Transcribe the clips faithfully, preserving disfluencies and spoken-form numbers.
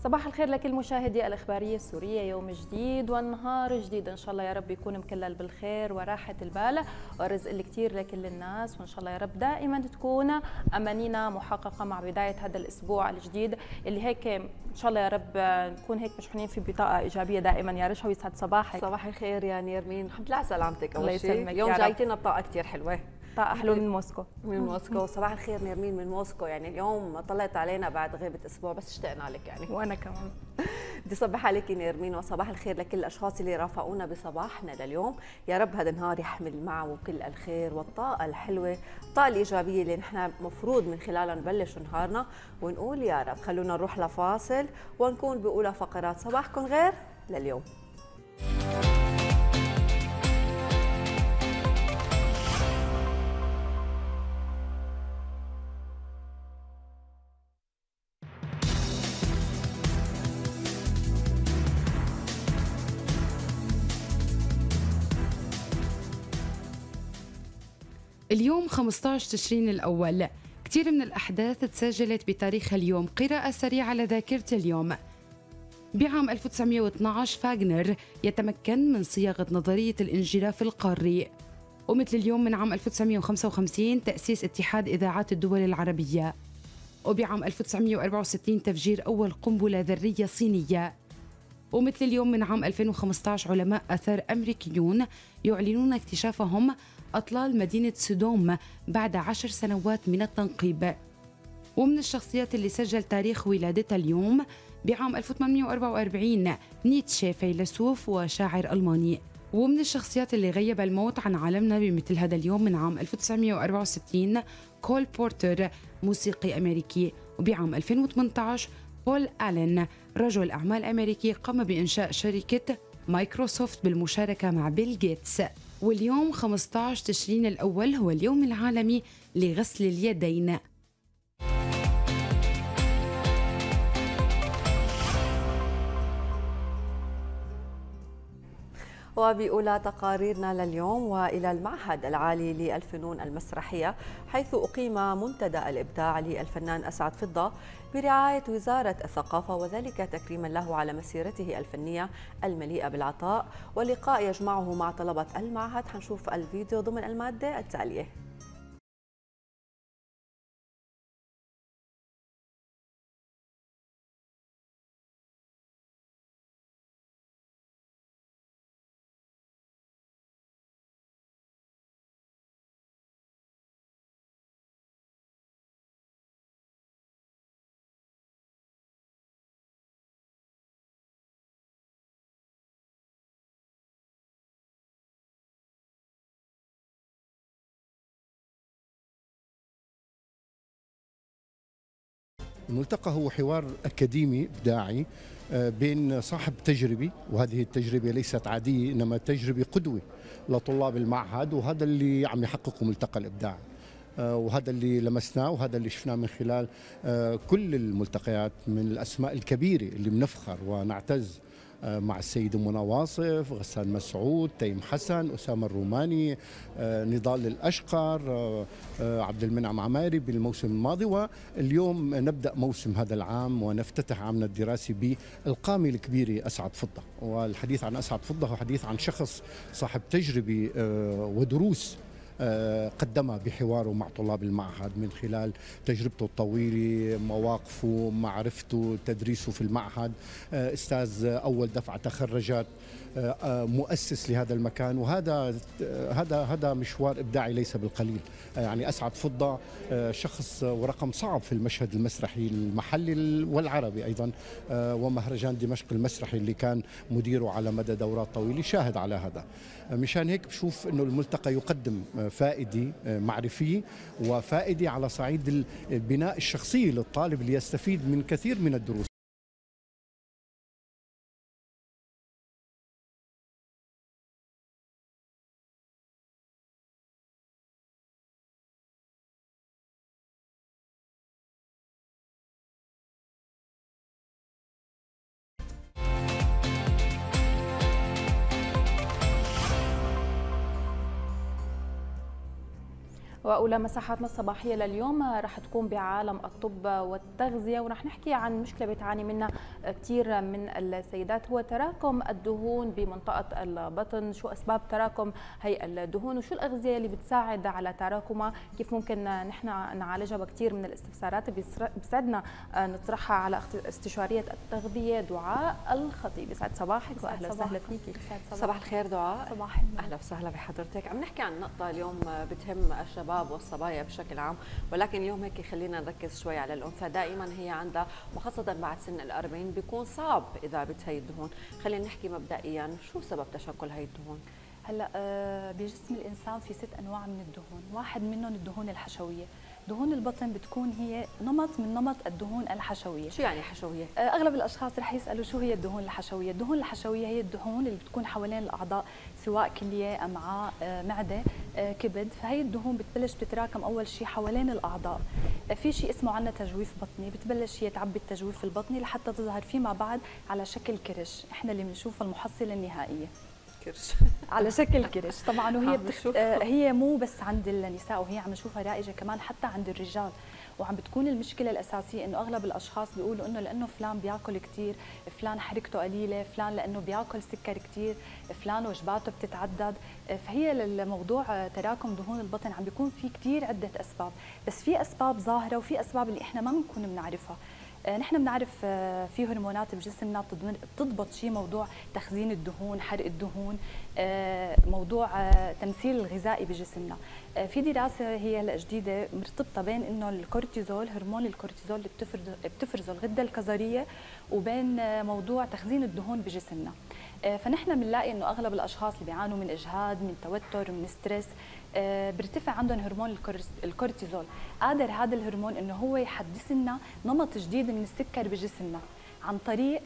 صباح الخير لكل مشاهدي الإخبارية السورية، يوم جديد ونهار جديد إن شاء الله يا رب يكون مكلل بالخير وراحة البال ورزق الكثير لكل الناس، وإن شاء الله يا رب دائما تكون أمانينا محققة مع بداية هذا الأسبوع الجديد اللي هيك إن شاء الله يا رب نكون هيك مشحونين في بطاقة إيجابية دائما. يا رشا ويسعد صباحك. صباح الخير يا نيرمين، الحمد لله على سلامتك. الله أول شيء يسلمك اليوم يا رب. جايتنا بطاقة كثير حلوة، طاقة حلوة من موسكو. من موسكو. صباح الخير نيرمين من موسكو، يعني اليوم طلعت علينا بعد غيبة أسبوع بس اشتقنا لك يعني. وأنا كمان بدي صبح عليك نيرمين، وصباح الخير لكل الأشخاص اللي رافقونا بصباحنا لليوم. يا رب هذا النهار يحمل معه كل الخير والطاقة الحلوة، الطاقة الإيجابية اللي نحن مفروض من خلالها نبلش نهارنا ونقول يا رب. خلونا نروح لفاصل ونكون بأولى فقرات صباحكم غير لليوم. اليوم خمسة عشر تشرين الأول، كثير من الأحداث تسجلت بتاريخ اليوم. قراءة سريعة على ذاكرة اليوم. بعام ألف وتسعمئة واثني عشر فاغنر يتمكن من صياغة نظرية الانجراف القاري. ومثل اليوم من عام ألف وتسعمئة وخمسة وخمسين تأسيس اتحاد إذاعات الدول العربية. وبعام ألف وتسعمئة وأربعة وستين تفجير أول قنبلة ذرية صينية. ومثل اليوم من عام ألفين وخمسة عشر علماء آثار أمريكيون يعلنون اكتشافهم أطلال مدينة سودوم بعد عشر سنوات من التنقيب. ومن الشخصيات اللي سجل تاريخ ولادتها اليوم بعام ألف وثمانمئة وأربعة وأربعين نيتشه، فيلسوف وشاعر ألماني. ومن الشخصيات اللي غيب الموت عن عالمنا بمثل هذا اليوم من عام ألف وتسعمئة وأربعة وستين كول بورتر، موسيقي أمريكي. وبعام ألفين وثمانية عشر بول آلين، رجل أعمال أمريكي قام بإنشاء شركة مايكروسوفت بالمشاركة مع بيل غيتس. واليوم خمسة عشر تشرين الأول هو اليوم العالمي لغسل اليدين. وبأولى تقاريرنا لليوم وإلى المعهد العالي للفنون المسرحية، حيث أقيم منتدى الإبداع للفنان أسعد فضة برعاية وزارة الثقافة، وذلك تكريما له على مسيرته الفنية المليئة بالعطاء، ولقاء يجمعه مع طلبة المعهد. حنشوف الفيديو ضمن المادة التالية. الملتقى هو حوار أكاديمي إبداعي بين صاحب تجربة، وهذه التجربة ليست عادية إنما تجربة قدوة لطلاب المعهد، وهذا اللي عم يحققه ملتقى الإبداع، وهذا اللي لمسناه وهذا اللي شفناه من خلال كل الملتقيات من الأسماء الكبيرة اللي بنفخر ونعتز مع السيدة منى واصف، غسان مسعود، تيم حسن، أسامة الروماني، نضال الأشقر، عبد المنعم عماري بالموسم الماضي. واليوم نبدأ موسم هذا العام ونفتتح عامنا الدراسي بالقامة الكبيرة أسعد فضة. والحديث عن أسعد فضة هو حديث عن شخص صاحب تجربة ودروس قدمها بحواره مع طلاب المعهد من خلال تجربته الطويلة، مواقفه، معرفته، تدريسه في المعهد. أستاذ أول دفعة تخرجت، مؤسس لهذا المكان، وهذا هذا هذا مشوار إبداعي ليس بالقليل. يعني أسعد فضة شخص ورقم صعب في المشهد المسرحي المحلي والعربي أيضا، ومهرجان دمشق المسرحي اللي كان مديره على مدى دورات طويلة شاهد على هذا. مشان هيك بشوف إنه الملتقى يقدم فائدة معرفية وفائدة على صعيد البناء الشخصي للطالب ليستفيد من كثير من الدروس. وأولى مساحاتنا الصباحية لليوم رح تكون بعالم الطب والتغذية، ورح نحكي عن مشكلة بتعاني منها كثير من السيدات، هو تراكم الدهون بمنطقة البطن. شو أسباب تراكم هي الدهون وشو الأغذية اللي بتساعد على تراكمها؟ كيف ممكن نحن نعالجها؟ بكثير من الاستفسارات بيسعدنا نطرحها على استشارية التغذية دعاء الخطيب. يسعد صباحك وأهلا وسهلا فيكي. صباح الخير دعاء. صباح النور. أهلا وسهلا بحضرتك. عم نحكي عن نقطة اليوم بتهم الشباب والصبايا بشكل عام، ولكن اليوم هيك خلينا نركز شوي على الأنثى. دائما هي عندها وخاصة بعد سن الأربعين بيكون صعب إذابة هي الدهون. خلينا نحكي مبدئيا شو سبب تشكل هي الدهون؟ هلا بجسم الانسان في ست انواع من الدهون، واحد منهم الدهون الحشويه. دهون البطن بتكون هي نمط من نمط الدهون الحشويه. شو يعني حشويه؟ اغلب الاشخاص رح يسالوا شو هي الدهون الحشويه؟ الدهون الحشويه هي الدهون اللي بتكون حوالين الاعضاء، سواء كليه، امعاء، معده، كبد. فهي الدهون بتبلش تتراكم اول شيء حوالين الاعضاء. في شيء اسمه عندنا تجويف بطني، بتبلش هي تعبي التجويف البطني لحتى تظهر فيما بعد على شكل كرش، احنا اللي بنشوفه المحصله النهائيه. كرش على شكل كرش طبعا. وهي بتخ... هي مو بس عند النساء، وهي عم نشوفها رائجه كمان حتى عند الرجال. وعم بتكون المشكله الاساسيه انه اغلب الاشخاص بيقولوا انه لانه فلان بياكل كثير، فلان حركته قليله، فلان لانه بياكل سكر كثير، فلان وجباته بتتعدد. فهي للموضوع تراكم دهون البطن عم بيكون في كثير عده اسباب، بس في اسباب ظاهره وفي اسباب اللي احنا ما بنكون بنعرفها. نحن بنعرف في هرمونات بجسمنا بتضبط شيء موضوع تخزين الدهون، حرق الدهون، موضوع تمثيل الغذائي بجسمنا. في دراسه هي هلا جديده مرتبطه بين انه الكورتيزول، هرمون الكورتيزول اللي بتفرزه الغده الكظريه، وبين موضوع تخزين الدهون بجسمنا. فنحن بنلاقي انه اغلب الاشخاص اللي بيعانوا من اجهاد، من توتر، من ستريس، بيرتفع عندهم هرمون الكورتيزول. قادر هذا الهرمون انه هو يحدث لنا نمط جديد من السكر بجسمنا عن طريق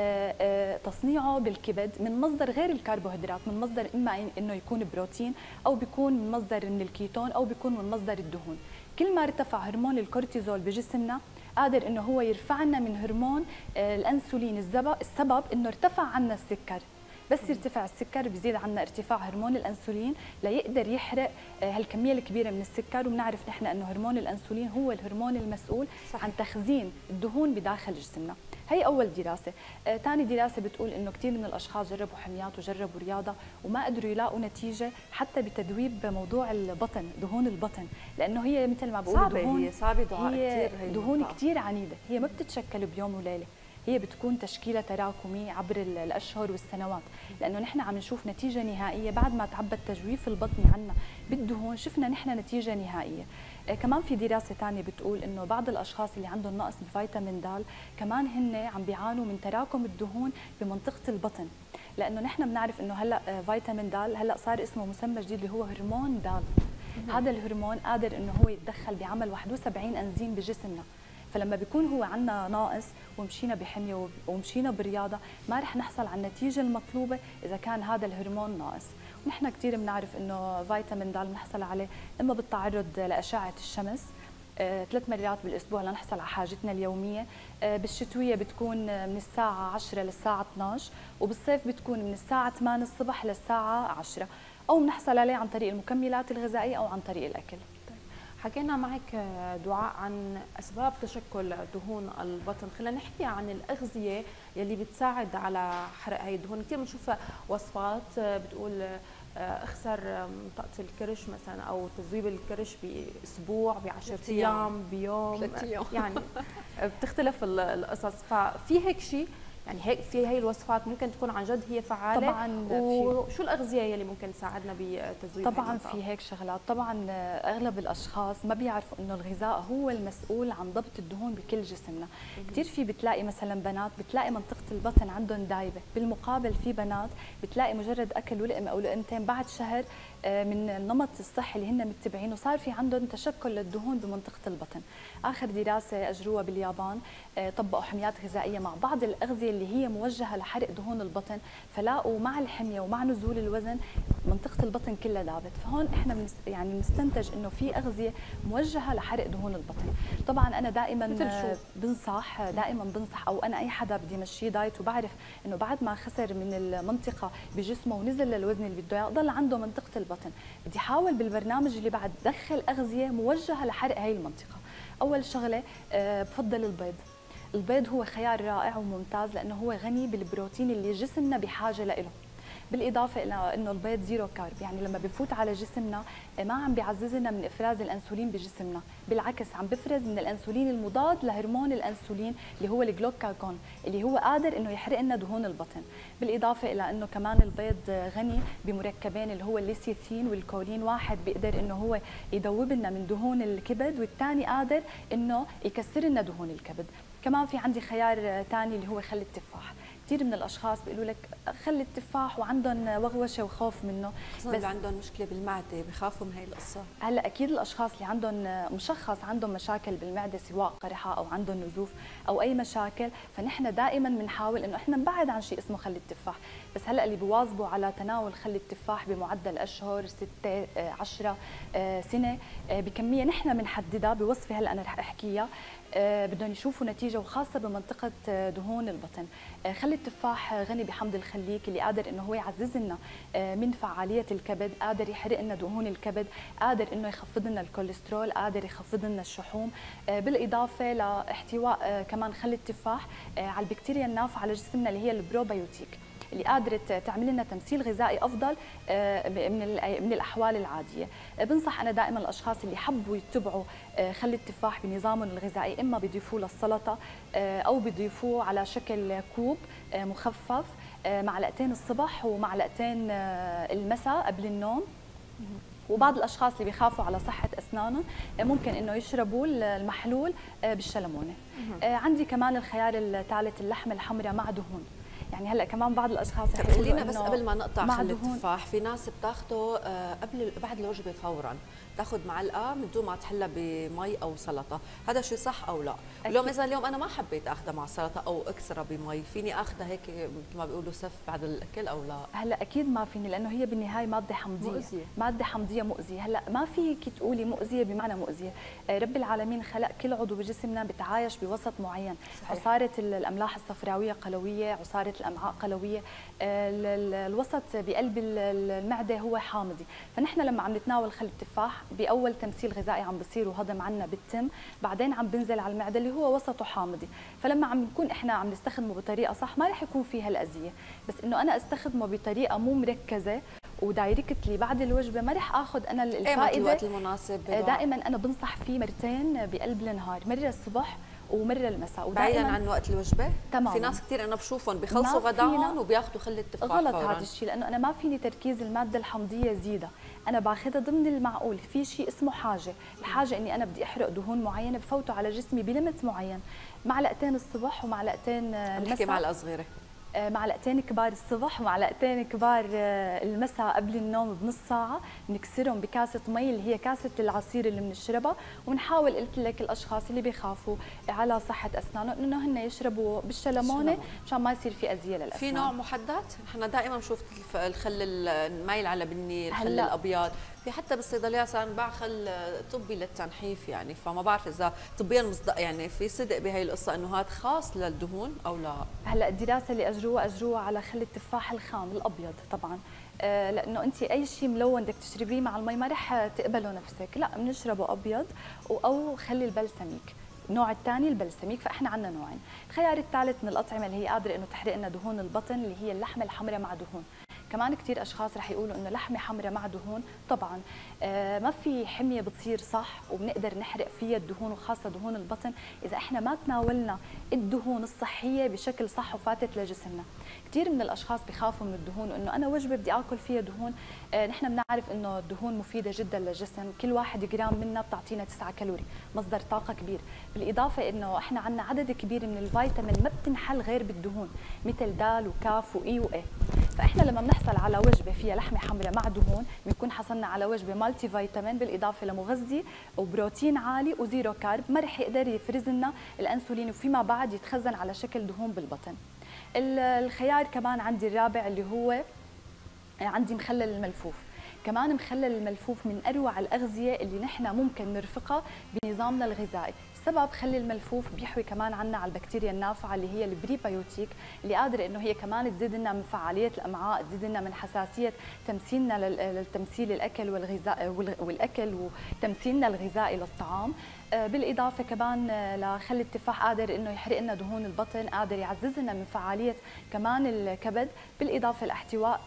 تصنيعه بالكبد من مصدر غير الكربوهيدرات، من مصدر اما انه يكون بروتين او بيكون من مصدر من الكيتون او بيكون من مصدر الدهون. كل ما ارتفع هرمون الكورتيزول بجسمنا قادر انه هو يرفع لنا من هرمون الانسولين. السبب انه ارتفع عنا السكر، بس يرتفع السكر بيزيد عنا ارتفاع هرمون الانسولين ليقدر يحرق هالكميه الكبيره من السكر. وبنعرف نحن انه هرمون الانسولين هو الهرمون المسؤول صحيح. عن تخزين الدهون بداخل جسمنا. هي اول دراسه. ثاني آه دراسه بتقول انه كثير من الاشخاص جربوا حميات وجربوا رياضه وما قدروا يلاقوا نتيجه حتى بتذويب موضوع البطن، دهون البطن، لانه هي مثل ما بقولوا دهون هي صعبه دعاء هي كثير، هي دهون كثير عنيده، هي ما بتتشكل بيوم وليله، هي بتكون تشكيله تراكمي عبر الاشهر والسنوات. لانه نحن عم نشوف نتيجه نهائيه بعد ما تعبى التجويف البطني عنا بالدهون، شفنا نحن نتيجه نهائيه. آه كمان في دراسه ثانيه بتقول انه بعض الاشخاص اللي عندهم نقص بفيتامين د كمان هن عم بيعانوا من تراكم الدهون بمنطقه البطن. لانه نحن بنعرف انه هلا آه فيتامين د هلا صار اسمه مسمى جديد اللي هو هرمون د. هذا الهرمون قادر انه هو يتدخل بعمل واحد وسبعين انزيم بجسمنا. فلما بيكون هو عندنا ناقص ومشينا بحميه ومشينا برياضه ما رح نحصل على النتيجه المطلوبه اذا كان هذا الهرمون ناقص. ونحن كثير بنعرف انه فيتامين د بنحصل عليه اما بالتعرض لاشعه الشمس آه، ثلاث مرات بالاسبوع لنحصل على حاجتنا اليوميه. آه، بالشتويه بتكون من الساعه عشرة للساعه اثنعش، وبالصيف بتكون من الساعه ثمانية الصبح للساعه عشرة، او بنحصل عليه عن طريق المكملات الغذائيه او عن طريق الاكل. حكينا معك دعاء عن أسباب تشكل دهون البطن، خلينا نحكي عن الأغذية يلي بتساعد على حرق هاي الدهون. كثير بنشوف وصفات بتقول اخسر منطقة الكرش مثلا أو تذويب الكرش بأسبوع، بعشرة أيام، بيوم، يعني بتختلف القصص. ففي هيك شيء يعني هيك في هي الوصفات ممكن تكون عن جد هي فعاله؟ طبعا. وشو الاغذيه يلي ممكن تساعدنا بتذويب؟ طبعا في هيك شغلات. طبعا اغلب الاشخاص ما بيعرفوا انه الغذاء هو المسؤول عن ضبط الدهون بكل جسمنا. كثير في بتلاقي مثلا بنات بتلاقي منطقه البطن عندهم دايبه، بالمقابل في بنات بتلاقي مجرد اكل ولقمه او لقمتين بعد شهر من النمط الصحي اللي هن متبعينه صار في عندهم تشكل للدهون بمنطقه البطن. اخر دراسه اجروها باليابان طبقوا حميات غذائيه مع بعض الاغذيه اللي هي موجهه لحرق دهون البطن، فلاقوا مع الحميه ومع نزول الوزن منطقه البطن كلها ذابت. فهون احنا منس يعني بنستنتج انه في اغذيه موجهه لحرق دهون البطن. طبعا انا دائما بنصح دائما بنصح او انا اي حدا بدي يمشيه دايت وبعرف انه بعد ما خسر من المنطقه بجسمه ونزل للوزن اللي بده اياه ضل عنده منطقه البطن البطن. بدي احاول بالبرنامج اللي بعد دخل اغذيه موجهه لحرق هاي المنطقه. اول شغله أه بفضل البيض. البيض هو خيار رائع وممتاز لانه هو غني بالبروتين اللي جسمنا بحاجه له. بالاضافه الى انه البيض زيرو كارب، يعني لما بفوت على جسمنا ما عم بيعزز لنا من افراز الانسولين بجسمنا، بالعكس عم بفرز من الانسولين المضاد لهرمون الانسولين اللي هو الجلوكاجون اللي هو قادر انه يحرق لنا دهون البطن. بالاضافه الى انه كمان البيض غني بمركبين اللي هو الليسيثين والكولين، واحد بيقدر انه هو يذوب لنا من دهون الكبد والثاني قادر انه يكسر لنا دهون الكبد. كمان في عندي خيار ثاني اللي هو خل التفاح. كثير من الاشخاص بيقولوا لك خل التفاح وعندهم وغوشه وخوف منه، بس اللي عندهم مشكله بالمعده بخافوا من هي القصه. هلا اكيد الاشخاص اللي عندهم مشخص عندهم مشاكل بالمعده سواء قرحه او عندهم نزوف او اي مشاكل، فنحن دائما بنحاول انه احنا نبعد عن شيء اسمه خل التفاح. بس هلا اللي بيواظبوا على تناول خل التفاح بمعدل اشهر ستة عشرة سنه بكميه نحن بنحددها بوصفه هلا انا رح احكيها، بدهم يشوفوا نتيجه وخاصه بمنطقه دهون البطن. خل التفاح غني بحمض الخليك اللي قادر انه هو يعزز لنا من فعاليه الكبد، قادر يحرق لنا دهون الكبد، قادر انه يخفض لنا الكوليسترول، قادر يخفض لنا الشحوم، بالاضافه لاحتواء كمان خل التفاح على البكتيريا النافعه لجسمنا اللي هي البروبيوتيك اللي قادرة تعمل لنا تمثيل غذائي أفضل من من الأحوال العادية. بنصح أنا دائما الأشخاص اللي حبوا يتبعوا خل التفاح بنظامهم الغذائي، إما بيضيفوه للسلطة أو بيضيفوه على شكل كوب مخفف معلقتين الصبح ومعلقتين المساء قبل النوم. وبعض الاشخاص اللي بيخافوا على صحه اسنانهم ممكن انه يشربوا المحلول بالشلمونه. عندي كمان الخيار الثالث اللحمه الحمراء مع دهون. يعني هلا كمان بعض الاشخاص خلينا بس قبل ما نقطع خل التفاح، في ناس بتاخده قبل بعد الوجبه فورا، تاخذ معلقه من دون ما تحلها بمي او سلطه، هذا شيء صح او لا؟ اليوم اذا اليوم انا ما حبيت اخذها مع سلطه او اكسرها بمي، فيني اخذها هيك مثل ما بيقولوا سف بعد الاكل او لا؟ هلا اكيد ما فيني لانه هي بالنهايه ماده حمضيه مؤذية. ماده حمضيه مؤذيه. هلا ما فيك تقولي مؤذيه بمعنى مؤذيه، رب العالمين خلق كل عضو بجسمنا بتعايش بوسط معين. صحيح. عصاره الاملاح الصفراويه قلويه، عصاره الامعاء قلويه، الوسط بقلب المعده هو حامضي، فنحن لما عم نتناول خل التفاح باول تمثيل غذائي عم بصير وهضم عنا بالتم، بعدين عم بنزل على المعده اللي هو وسطه حامضي، فلما عم نكون احنا عم نستخدمه بطريقه صح ما رح يكون فيها الاذيه، بس انه انا استخدمه بطريقه مو مركزه ودايركتلي بعد الوجبه ما رح اخذ انا الفائده. ايه الوقت المناسب؟ دائما انا بنصح فيه مرتين بقلب النهار، مره الصبح ومره المساء، بعيدا عن وقت الوجبه. تمام. في ناس كثير انا بشوفهم بخلصوا غداهم وبياخذوا خل التفاح غلط هذا الشيء، لانه انا ما فيني تركيز الماده الحمضيه زياده، انا باخذها ضمن المعقول. في شيء اسمه حاجه، الحاجه اني انا بدي احرق دهون معينه بفوته على جسمي بلمت معين، معلقتين الصبح ومعلقتين المساء. نحكي معلقه صغيره، معلقتين كبار الصبح ومعلقتين كبار المساء قبل النوم بنص ساعه، بنكسرهم بكاسه مي اللي هي كاسه العصير اللي بنشربها، وبنحاول قلت لك الاشخاص اللي بيخافوا على صحه اسنانهم انه هن يشربوا بالشلمونه مشان ما يصير في اذيه للاسنان. في نوع محدد؟ نحن دائما بنشوف الخل المايل على بني، الخل الابيض، في حتى بالصيدليه صار نباع خل طبي للتنحيف، يعني فما بعرف اذا طبيا مصدق يعني في صدق بهي القصه انه هذا خاص للدهون او لا. هلا الدراسه اللي اجروها اجروها على خل التفاح الخام الابيض طبعا، آه لانه انت اي شيء ملون بدك تشربيه مع المي ما رح تقبله نفسك، لا بنشربه ابيض او خلي البلسميك. النوع الثاني البلسميك، فاحنا عندنا نوعين. الخيار الثالث من الاطعمه اللي هي قادره انه تحرق لنا دهون البطن اللي هي اللحمه الحمراء مع دهون. كمان كثير اشخاص رح يقولوا انه لحمه حمراء مع دهون، طبعا آه ما في حميه بتصير صح وبنقدر نحرق فيها الدهون وخاصه دهون البطن اذا احنا ما تناولنا الدهون الصحيه بشكل صح وفاتت لجسمنا. كثير من الاشخاص بخافوا من الدهون وانه انا وجبه بدي اكل فيها دهون، آه نحن بنعرف انه الدهون مفيده جدا للجسم، كل واحد جرام منها بتعطينا تسعة كالوري، مصدر طاقه كبير، بالاضافه انه احنا عندنا عدد كبير من الفيتامين ما بتنحل غير بالدهون مثل د وكاف واي واي، فاحنا لما بنحصل على وجبه فيها لحمه حمراء مع دهون بنكون حصلنا على وجبه مالتي فيتامين بالاضافه لمغذي وبروتين عالي وزيرو كارب، ما رح يقدر يفرز لنا الانسولين وفيما بعد يتخزن على شكل دهون بالبطن. الخيار كمان عندي الرابع اللي هو عندي مخلل الملفوف. كمان مخلل الملفوف من اروع الاغذيه اللي نحن ممكن نرفقها بنظامنا الغذائي، السبب خلي الملفوف بيحوي كمان عنا على البكتيريا النافعه اللي هي البريبيوتيك، اللي قادره انه هي كمان تزيد لنا من فعاليه الامعاء، تزيد لنا من حساسيه تمثيلنا للتمثيل الاكل والغذاء والاكل وتمثيلنا الغذائي للطعام. بالاضافه كمان لخلي التفاح قادر انه يحرق لنا دهون البطن، قادر يعزز لنا من فعاليه كمان الكبد، بالاضافه لاحتواء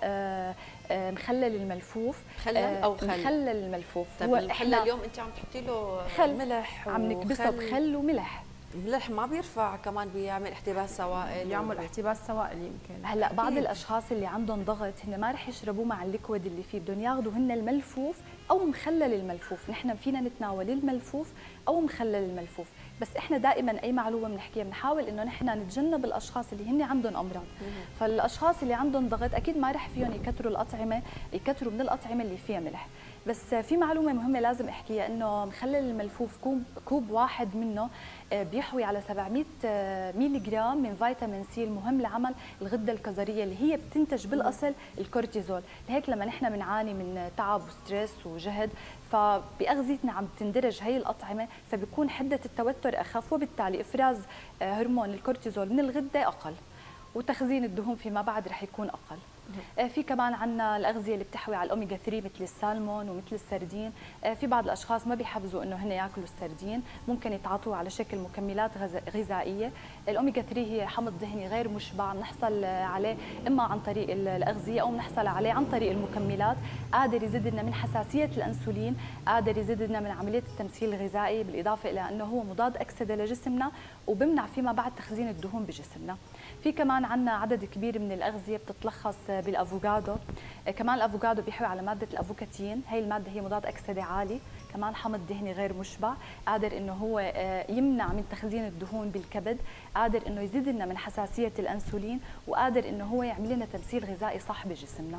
مخلل الملفوف. مخلل او خل؟ مخلل الملفوف. طيب المخلل اليوم انت عم تحطي له خل، ملح عم نكبسه بخل وملح. الملح ما بيرفع كمان بيعمل احتباس سوائل؟ بيعمل احتباس سوائل يمكن. هلا بعض الاشخاص اللي عندهم ضغط هن ما رح يشربوه مع الليكويد اللي فيه، بدهم ياخذوا هن الملفوف او مخلل الملفوف. نحن فينا نتناول الملفوف او مخلل الملفوف، بس احنا دائما اي معلومه بنحكيها بنحاول انه نحن نتجنب الاشخاص اللي هن عندهم امراض. فالاشخاص اللي عندهم ضغط اكيد ما رح فيهم يكثروا الاطعمه، يكثروا من الاطعمه اللي فيها ملح. بس في معلومه مهمه لازم احكيها، انه مخلل الملفوف كوب كوب واحد منه بيحوي على سبعمئة ميلي جرام من فيتامين سي المهم لعمل الغده الكظريه اللي هي بتنتج بالاصل الكورتيزول. لهيك لما نحن بنعاني من تعب وستريس وجهد، فبأغذيتنا عم تندرج هي الأطعمة، فبيكون حدة التوتر أخف، وبالتالي إفراز هرمون الكورتيزول من الغدة أقل، وتخزين الدهون فيما بعد رح يكون أقل. في كمان عندنا الأغذية اللي بتحوي على الأوميجا ثلاثة مثل السالمون ومثل السردين. في بعض الأشخاص ما بيحبذوا إنه هن ياكلوا السردين، ممكن يتعاطوا على شكل مكملات غذائية. الأوميجا ثلاثة هي حمض دهني غير مشبع، بنحصل عليه إما عن طريق الأغذية أو بنحصل عليه عن طريق المكملات. قادر يزيد لنا من حساسية الأنسولين، قادر يزيد لنا من عملية التمثيل الغذائي، بالإضافة إلى أنه هو مضاد أكسدة لجسمنا وبمنع فيما بعد تخزين الدهون بجسمنا. في كمان عندنا عدد كبير من الأغذية بتتلخص بالافوكادو. كمان الافوكادو بيحوي على ماده الافوكاتين، هي الماده هي مضاد اكسده عالي، كمان حمض دهني غير مشبع، قادر انه هو يمنع من تخزين الدهون بالكبد، قادر انه يزيد لنا من حساسيه الانسولين، وقادر انه هو يعمل لنا تمثيل غذائي صح بجسمنا.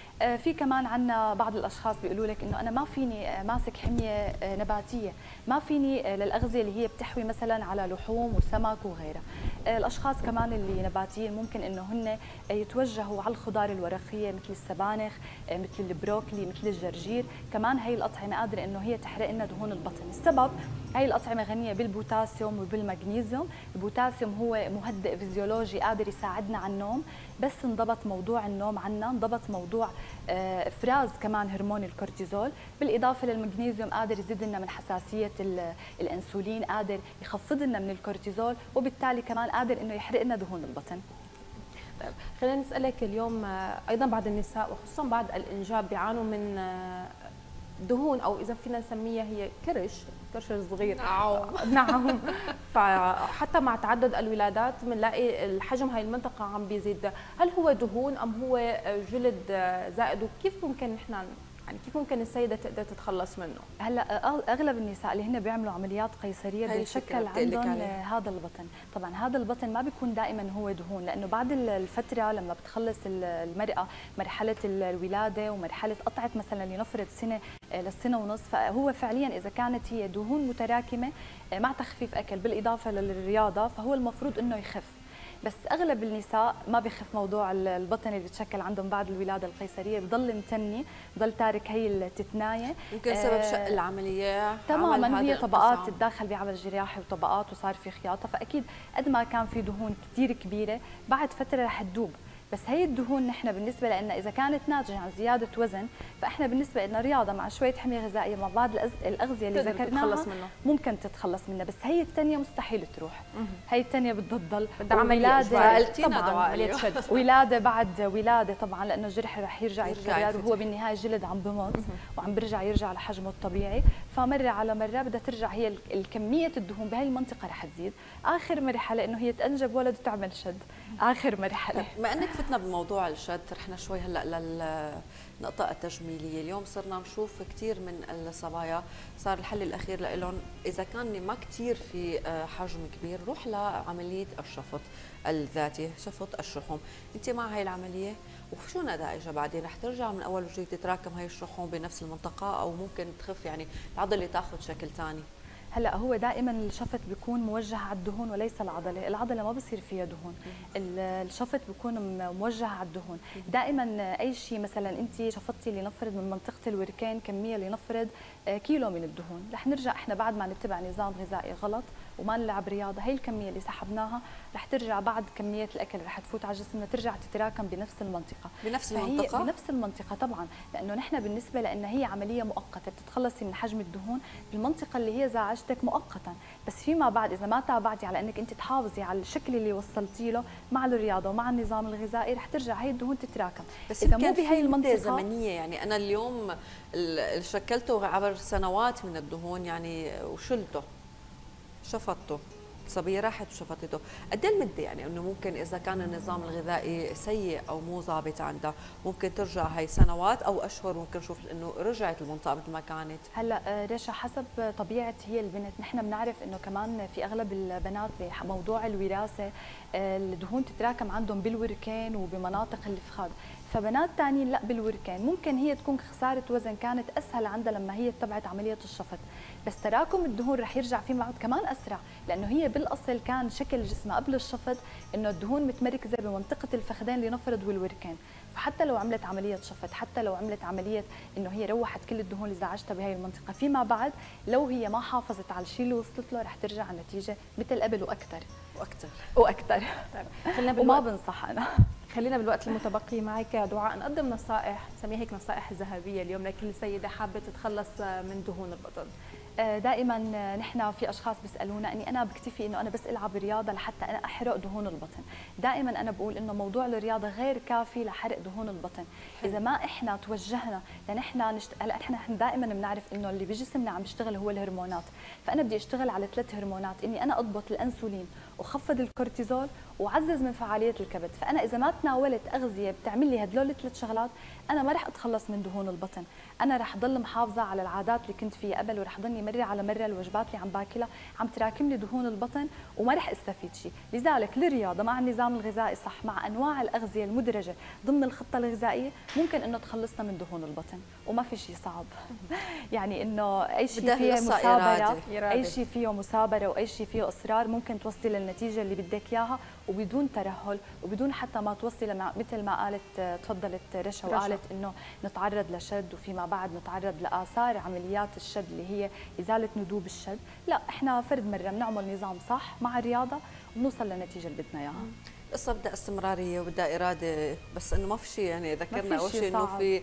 في كمان عندنا بعض الاشخاص بيقولوا لك انه انا ما فيني ماسك حميه نباتيه، ما فيني للاغذيه اللي هي بتحوي مثلا على لحوم وسمك وغيرها. الاشخاص كمان اللي نباتيين ممكن انه هن يتوجهوا على الخضار الورقيه مثل السبانخ، مثل البروكلي، مثل الجرجير. كمان هي الاطعمه قادره انه هي تحرق لنا دهون البطن. السبب هي الاطعمه غنيه بالبوتاسيوم وبالمغنيسيوم. البوتاسيوم هو مهدئ فيزيولوجي قادر يساعدنا على النوم، بس انضبط موضوع النوم عنا، انضبط موضوع افراز كمان هرمون الكورتيزول. بالاضافه للمغنيسيوم قادر يزيد لنا من حساسيه الانسولين، قادر يخفض لنا من الكورتيزول، وبالتالي كمان قادر انه يحرق لنا دهون البطن. طيب خلينا نسالك اليوم ايضا بعض النساء وخصوصا بعد الانجاب بيعانوا من دهون، او اذا فينا نسميها هي كرش، كرش صغير. نعم نعم. فحتى مع تعدد الولادات بنلاقي الحجم هاي المنطقه عم بيزيد، هل هو دهون ام هو جلد زائد؟ وكيف ممكن نحن يعني كيف ممكن السيده تقدر تتخلص منه؟ هلا اغلب النساء اللي هن بيعملوا عمليات قيصريه بيشكل عندهم هذا البطن. طبعا هذا البطن ما بيكون دائما هو دهون، لانه بعد الفتره لما بتخلص المراه مرحله الولاده ومرحله قطعه مثلا لنفرض سنه للسنه ونص، فهو فعليا اذا كانت هي دهون متراكمه مع تخفيف اكل بالاضافه للرياضه فهو المفروض انه يخف. بس اغلب النساء ما بيخف موضوع البطن اللي بيتشكل عندهم بعد الولاده القيصريه، بضل متني، بضل تارك هي التتنايه. يمكن سبب آه شق العمليه تماما، هي طبقات تتداخل بعمل جراحي وطبقات وصار في خياطه، فاكيد قد ما كان في دهون كثير كبيره بعد فتره رح تذوب. بس هي الدهون نحن بالنسبه لنا اذا كانت ناتجه عن زياده وزن، فاحنا بالنسبه لنا رياضه مع شويه حميه غذائيه مع بعض الاغذيه اللي ذكرناها ممكن تتخلص منها. بس هي الثانيه مستحيل تروح، هي الثانيه بدها تضل. بدها عمليه طبعا عمليه شد، ولاده بعد ولاده طبعا، لانه الجرح رح يرجع يتكرر وهو بالنهايه جلد عم بمط وعم برجع يرجع لحجمه الطبيعي، فمره على مره بدها ترجع هي الكميه الدهون بهي المنطقه رح تزيد. اخر مرحله انه هي تنجب ولد وتعمل شد، اخر مرحله. ما انك فتنا بموضوع الشد، رحنا شوي هلا للنقطه التجميليه. اليوم صرنا نشوف كثير من الصبايا صار الحل الاخير لهم اذا كان ما كثير في حجم كبير روح لعمليه الشفط الذاتي، شفط الشحوم. انت مع هاي العمليه وشو نتائجها بعدين؟ رح ترجع من اول وجديد تتراكم هاي الشحوم بنفس المنطقه او ممكن تخف، يعني العضله تاخذ شكل ثاني؟ هلا هو دائما الشفط بيكون موجه على الدهون وليس العضله، العضله ما بصير فيها دهون، الشفط بيكون موجه على الدهون. دائما اي شيء مثلا انت شفطتي لنفرض من منطقه الوركين كميه لنفرض كيلو من الدهون، رح نرجع احنا بعد ما نتبع نظام غذائي غلط وما نلعب رياضه، هي الكميه اللي سحبناها رح ترجع بعد كميه الاكل رح تفوت على جسمنا ترجع تتراكم بنفس المنطقه. بنفس المنطقه؟ بنفس المنطقه طبعا، لانه نحن بالنسبه لان هي عمليه مؤقته بتتخلصي من حجم الدهون بالمنطقه اللي هي زعجتك مؤقتا، بس فيما بعد اذا ما تابعتي على انك انت تحافظي على الشكل اللي وصلتي له مع الرياضه ومع النظام الغذائي رح ترجع هي الدهون تتراكم. بس اذا مو بهي المنطقه زمنيه، يعني انا اليوم شكلته عبر سنوات من الدهون يعني وشلته شفطته الصبيه راحت وشفطته، قد ايه المده يعني انه ممكن اذا كان النظام الغذائي سيء او مو ضابط عندها ممكن ترجع هي سنوات او اشهر ممكن نشوف انه رجعت المنطقه مثل ما كانت؟ هلا رشا حسب طبيعه هي البنت، نحن بنعرف انه كمان في اغلب البنات بموضوع الوراثه الدهون تتراكم عندهم بالوركين وبمناطق الفخذ، فبنات ثانيين لا بالوركين، ممكن هي تكون خساره وزن كانت اسهل عندها لما هي اتبعت عمليه الشفط، بس تراكم الدهون رح يرجع فيما بعد كمان اسرع، لانه هي بالاصل كان شكل جسمها قبل الشفط انه الدهون متمركزه بمنطقه الفخذين لنفرض والوركين، فحتى لو عملت عمليه شفط، حتى لو عملت عمليه انه هي روحت كل الدهون اللي زعجتها بهي المنطقه، فيما بعد لو هي ما حافظت على الشيء اللي وصلت له رح ترجع النتيجه مثل قبل واكثر واكثر واكثر. طيب خلينا وما بنصح انا. خلينا بالوقت المتبقي معك يا دعاء نقدم نصائح، نسميها هيك نصائح ذهبيه اليوم لكل سيده حابه تتخلص من دهون البطن. دائما نحن في اشخاص بيسالونا اني انا بكتفي انه انا بس العب رياضه لحتى انا احرق دهون البطن، دائما انا بقول انه موضوع الرياضه غير كافي لحرق دهون البطن، اذا ما احنا توجهنا لنحن نشت... هلا احنا دائما بنعرف انه اللي بجسمنا عم يشتغل هو الهرمونات، فانا بدي اشتغل على ثلاث هرمونات، اني انا اضبط الانسولين وخفض الكورتيزول وعزز من فعاليه الكبد، فانا اذا ما تناولت اغذيه بتعمل لي هدول الثلاث شغلات انا ما رح اتخلص من دهون البطن، انا رح ضل محافظه على العادات اللي كنت فيها قبل ورح ضلني مره على مره الوجبات اللي عم باكلها عم تراكم لي دهون البطن وما رح استفيد شيء، لذلك الرياضه مع النظام الغذائي صح مع انواع الاغذيه المدرجه ضمن الخطه الغذائيه ممكن انه تخلصنا من دهون البطن وما في شيء صعب. يعني انه اي شيء فيه مثابره، اي شيء فيه مثابره واي شيء فيه اصرار ممكن توصل للنتيجه اللي بدك اياها وبدون ترهل وبدون حتى ما توصل مثل ما قالت تفضلت رشا وقالت انه نتعرض لشد وفيما بعد نتعرض لاثار عمليات الشد اللي هي ازاله ندوب الشد، لا احنا فرد مره بنعمل نظام صح مع الرياضه وبنوصل للنتيجه اللي بدنا اياها. القصه بدها استمراريه وبدها اراده، بس انه ما في شيء يعني ذكرنا اول شيء انه في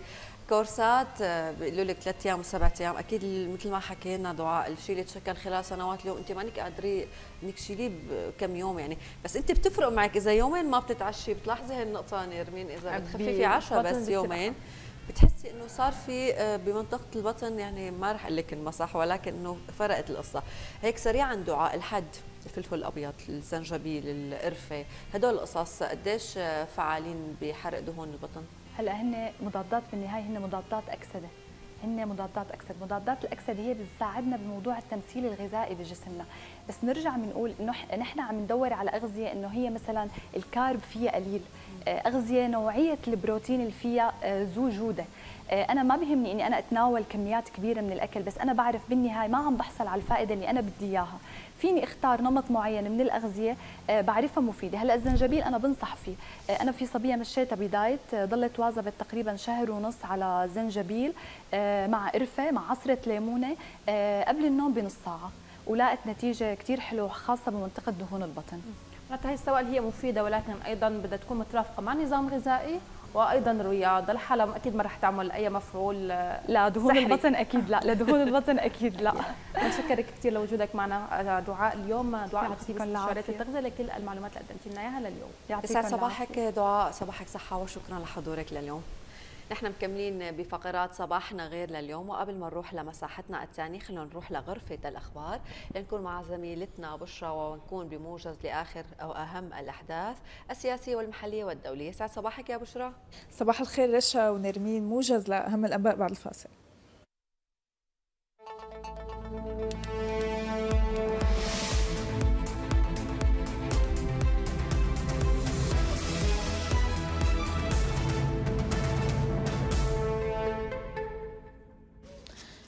كورسات بيقولوا لك ثلاث ايام وسبع ايام، اكيد مثل ما حكينا دعاء الشيء اللي تشكل خلال سنوات اليوم انت مانك قادره انك تشيليه بكم يوم يعني، بس انت بتفرق معك اذا يومين ما بتتعشي، بتلاحظي هاي النقطه نيرمين، اذا بتخففي عشاء بس يومين بتحسي انه صار في بمنطقه البطن يعني ما رح اقول لك المسح ولكن انه فرقت القصه. هيك سريعا دعاء الحد، الفلفل الابيض، الزنجبيل، القرفه، هدول القصص قديش فعالين بحرق دهون البطن؟ هلا هن مضادات بالنهايه، هن مضادات اكسده، هن مضادات اكسده، مضادات الاكسده هي بتساعدنا بموضوع التمثيل الغذائي بجسمنا، بس نرجع بنقول انه نحن عم ندور على اغذيه انه هي مثلا الكارب فيها قليل، اغذيه نوعيه البروتين اللي فيها ذو جوده، انا ما بيهمني اني انا اتناول كميات كبيره من الاكل، بس انا بعرف بالنهايه ما عم بحصل على الفائده اللي انا بدي اياها، فيني اختار نمط معين من الاغذيه بعرفها مفيده. هلا الزنجبيل انا بنصح فيه، انا في صبيه مشيتها بدايت ضلت واظبت تقريبا شهر ونص على زنجبيل مع قرفه مع عصره ليمونه قبل النوم بنص ساعه ولقت نتيجه كثير حلوه خاصه بمنطقه دهون البطن. معناتها هي السوائل هي مفيده ولكن ايضا بدها تكون مترافقه مع نظام غذائي وايضا الرياضه لحالها اكيد ما رح تعمل اي مفعول لا دهون سحري. البطن اكيد لا، لدهون البطن اكيد لا. بنشكرك كثير لوجودك معنا دعاء اليوم، دعاء مكتب استشارة التغذيه لكل المعلومات اللي قدمتي لنا اياها لليوم. يسعد صباحك دعاء، صباحك صحه وشكرا لحضورك لليوم. نحن مكملين بفقرات صباحنا غير لليوم، وقبل ما نروح لمساحتنا الثانية خلونا نروح لغرفة الأخبار لنكون مع زميلتنا بشرى ونكون بموجز لآخر أو أهم الأحداث السياسية والمحلية والدولية. يسعد صباحك يا بشرى. صباح الخير رشا ونرمين، موجز لأهم الأنباء بعد الفاصل.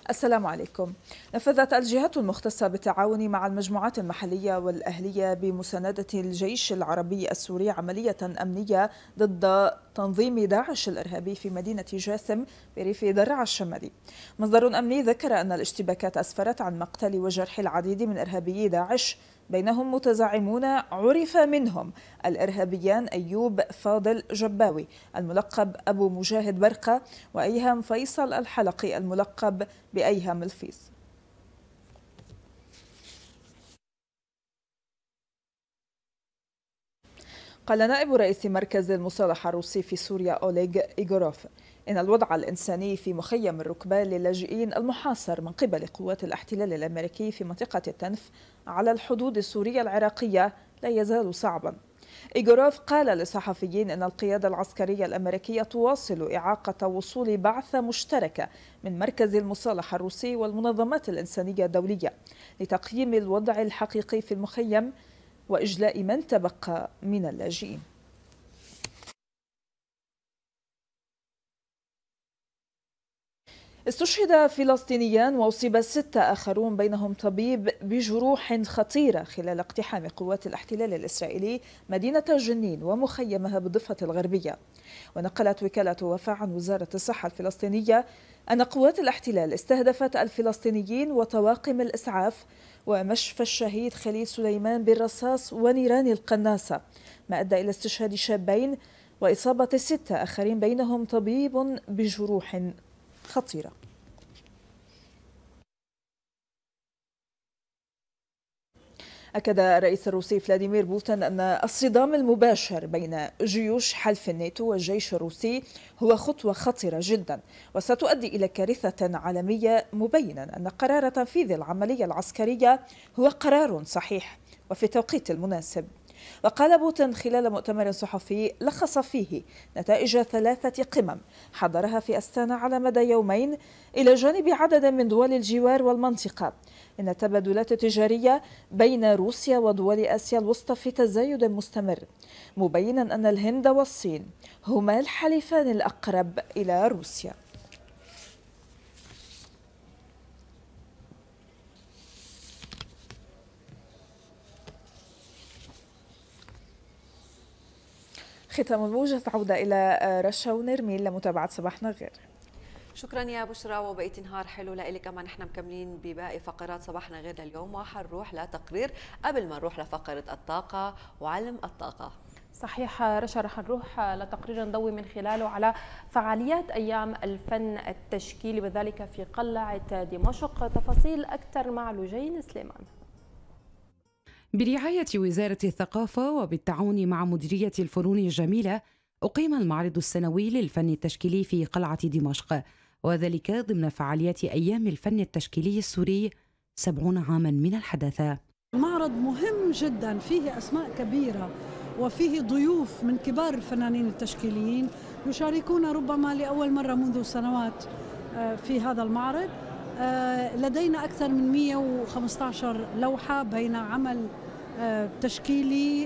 السلام عليكم. نفذت الجهات المختصة بالتعاون مع المجموعات المحلية والأهلية بمساندة الجيش العربي السوري عملية أمنية ضد تنظيم داعش الإرهابي في مدينة جاثم بريف درعا الشمالي. مصدر أمني ذكر أن الاشتباكات أسفرت عن مقتل وجرح العديد من إرهابيي داعش، بينهم متزعمون عرف منهم الإرهابيان أيوب فاضل جباوي الملقب أبو مجاهد برقة، وأيهم فيصل الحلقي الملقب بأيهم الفيس. قال نائب رئيس مركز المصالحة الروسي في سوريا أوليغ إيغوروف إن الوضع الإنساني في مخيم الركبان للاجئين المحاصر من قبل قوات الاحتلال الأمريكي في منطقة التنف على الحدود السورية العراقية لا يزال صعبا. إيغوروف قال للصحفيين إن القيادة العسكرية الأمريكية تواصل إعاقة وصول بعثة مشتركة من مركز المصالحة الروسي والمنظمات الإنسانية الدولية لتقييم الوضع الحقيقي في المخيم وإجلاء من تبقى من اللاجئين. استشهد فلسطينيان وأصيب ستة آخرون بينهم طبيب بجروح خطيرة خلال اقتحام قوات الاحتلال الإسرائيلي مدينة جنين ومخيمها بالضفة الغربية. ونقلت وكالة وفاء عن وزارة الصحة الفلسطينية أن قوات الاحتلال استهدفت الفلسطينيين وطواقم الإسعاف ومشفى الشهيد خليل سليمان بالرصاص ونيران القناصة، ما أدى إلى استشهاد شابين وإصابة ستة آخرين بينهم طبيب بجروح خطيرة. أكد الرئيس الروسي فلاديمير بوتين أن الصدام المباشر بين جيوش حلف الناتو والجيش الروسي هو خطوة خطيرة جدا وستؤدي إلى كارثة عالمية، مبينا أن قرار تنفيذ العملية العسكرية هو قرار صحيح وفي التوقيت المناسب. وقال بوتين خلال مؤتمر صحفي لخص فيه نتائج ثلاثة قمم حضرها في أستانا على مدى يومين إلى جانب عدد من دول الجوار والمنطقة إن التبادلات التجارية بين روسيا ودول آسيا الوسطى في تزايد مستمر، مبينا أن الهند والصين هما الحليفان الأقرب إلى روسيا. ختام الموجز، عودة إلى رشا ونرمين لمتابعة صباحنا غير. شكرا يا بشرى، وبقيت نهار حلو لإلك كمان. نحن مكملين بباقي فقرات صباحنا غير لليوم، وحنروح لتقرير قبل ما نروح لفقرة الطاقة وعلم الطاقة. صحيح رشا، رح نروح لتقرير نضوي من خلاله على فعاليات أيام الفن التشكيلي وذلك في قلعة دمشق. تفاصيل أكثر مع لجين سليمان. برعاية وزارة الثقافة وبالتعاون مع مديرية الفنون الجميلة أقيم المعرض السنوي للفن التشكيلي في قلعة دمشق، وذلك ضمن فعاليات أيام الفن التشكيلي السوري سبعون عاما من الحداثة. المعرض مهم جدا، فيه أسماء كبيرة وفيه ضيوف من كبار الفنانين التشكيليين يشاركون ربما لأول مرة منذ سنوات في هذا المعرض. لدينا أكثر من مئة وخمسة عشر لوحة بين عمل تشكيلي،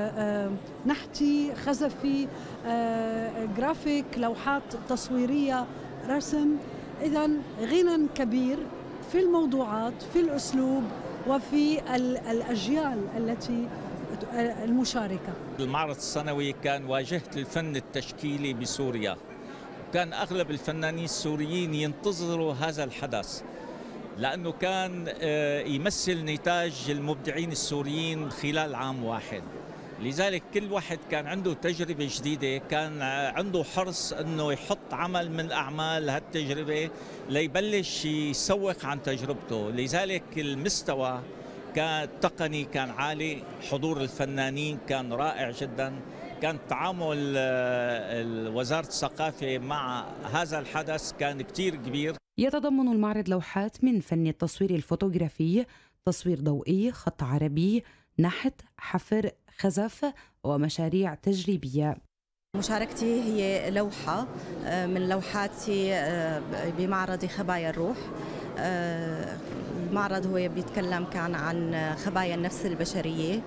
نحتي، خزفي، جرافيك، لوحات تصويرية، رسم. إذن غنى كبير في الموضوعات، في الأسلوب، وفي الأجيال التي المشاركة. المعرض السنوي كان واجهة الفن التشكيلي بسوريا، كان أغلب الفنانين السوريين ينتظروا هذا الحدث لأنه كان يمثل نتاج المبدعين السوريين خلال عام واحد. لذلك كل واحد كان عنده تجربة جديدة، كان عنده حرص أنه يحط عمل من أعمال هالتجربة ليبلش يسوق عن تجربته. لذلك المستوى كان تقني كان عالي، حضور الفنانين كان رائع جدا، كان تعامل وزارة الثقافة مع هذا الحدث كان كتير كبير. يتضمن المعرض لوحات من فن التصوير الفوتوغرافي، تصوير ضوئي، خط عربي، نحت، حفر، خزف ومشاريع تجريبية. مشاركتي هي لوحة من لوحاتي بمعرض خبايا الروح. المعرض هو بيتكلم كان عن خبايا النفس البشرية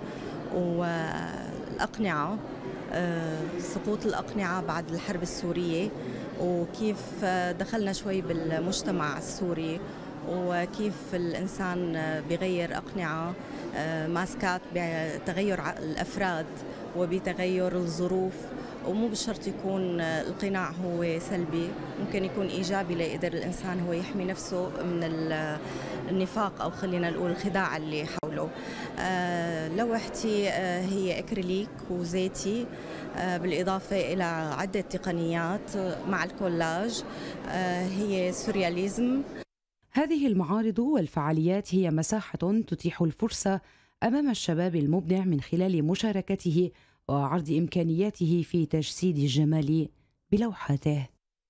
والأقنعة، سقوط الأقنعة بعد الحرب السورية، وكيف دخلنا شوي بالمجتمع السوري، وكيف الإنسان بيغير أقنعة ماسكات بتغير الأفراد وبتغير الظروف، ومو بالشرط يكون القناع هو سلبي، ممكن يكون إيجابي ليقدر الإنسان هو يحمي نفسه من النفاق أو خلينا نقول الخداع اللي حوله. لوحتي هي أكريليك وزيتي بالإضافة إلى عدة تقنيات مع الكولاج، هي سورياليزم. هذه المعارض والفعاليات هي مساحة تتيح الفرصة أمام الشباب المبدع من خلال مشاركته وعرض إمكانياته في تجسيد الجمال بلوحاته.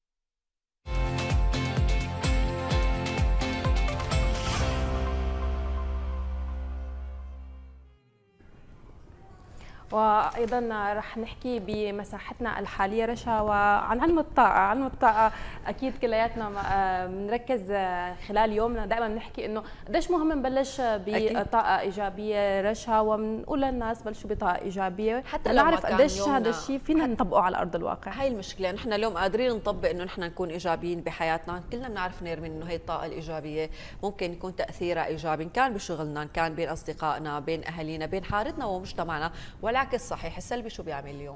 وايضا رح نحكي بمساحتنا الحاليه رشا وعن علم الطاقه. علم الطاقه اكيد كلياتنا بنركز خلال يومنا، دائما بنحكي انه قديش مهم نبلش بطاقه ايجابيه رشا، وبنقول للناس بلشوا بطاقه ايجابيه حتى نعرف قديش هذا الشيء فينا نطبقه على ارض الواقع. هاي المشكله، نحن اليوم قادرين نطبق انه نحن نكون ايجابيين بحياتنا، كلنا بنعرف نرمي انه هي الطاقه الايجابيه ممكن يكون تاثيرها ايجابي، ان كان بشغلنا، ان كان بين اصدقائنا، بين اهالينا، بين حارتنا ومجتمعنا، ولا العكس صحيح. السلبي شو بيعمل اليوم؟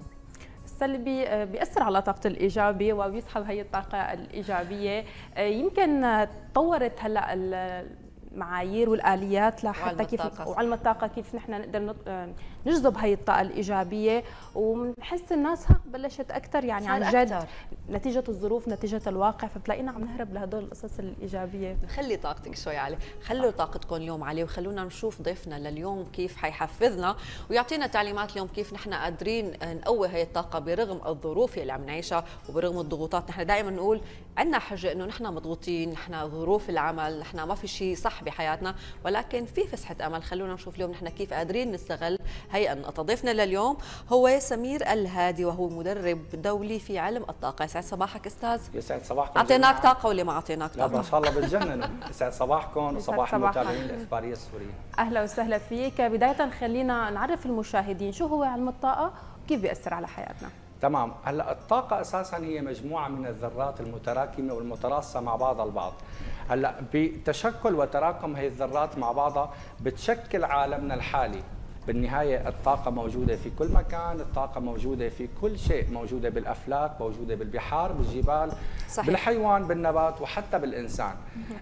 السلبي بيأثر على طاقة الإيجابي وبيسحب هي الطاقة الإيجابية. يمكن تطورت هلا المعايير والآليات لحتى كيف وعلم الطاقة كيف نحن نقدر نجذب هي الطاقة الإيجابية، وبنحس الناس بلشت أكثر يعني عن جد أكتر. نتيجة الظروف، نتيجة الواقع، فبتلاقينا عم نهرب لهدول القصص الإيجابية. خلي طاقتك شوي عالية، خلوا طاقتكم اليوم عالية، وخلونا نشوف ضيفنا لليوم كيف حيحفزنا ويعطينا تعليمات اليوم كيف نحن قادرين نقوي هي الطاقة برغم الظروف اللي عم نعيشها وبرغم الضغوطات. نحن دائما نقول عندنا حجة إنه نحن مضغوطين، نحن ظروف العمل، نحن ما في شيء صح بحياتنا، ولكن في فسحة أمل. خلونا نشوف اليوم نحن كيف قادرين نستغل هي النقطة. ضيفنا لليوم هو سمير الهادي، وهو مدرب دولي في علم الطاقة. يسعد صباحك أستاذ. يسعد صباحكم. أعطيناك طاقة ولا ما أعطيناك طاقة؟ لا ما شاء الله بتجننوا. يسعد صباحكم وصباح المتابعين الإخبارية السورية. أهلا وسهلا فيك. بداية خلينا نعرف المشاهدين شو هو علم الطاقة وكيف بيأثر على حياتنا. تمام. هلا الطاقة أساسا هي مجموعة من الذرات المتراكمة والمتراصة مع بعضها البعض. هلا بتشكل وتراكم هي الذرات مع بعضها بتشكل عالمنا الحالي. بالنهاية الطاقة موجودة في كل مكان، الطاقة موجودة في كل شيء، موجودة بالأفلاك، موجودة بالبحار، بالجبال، صحيح. بالحيوان، بالنبات، وحتى بالإنسان.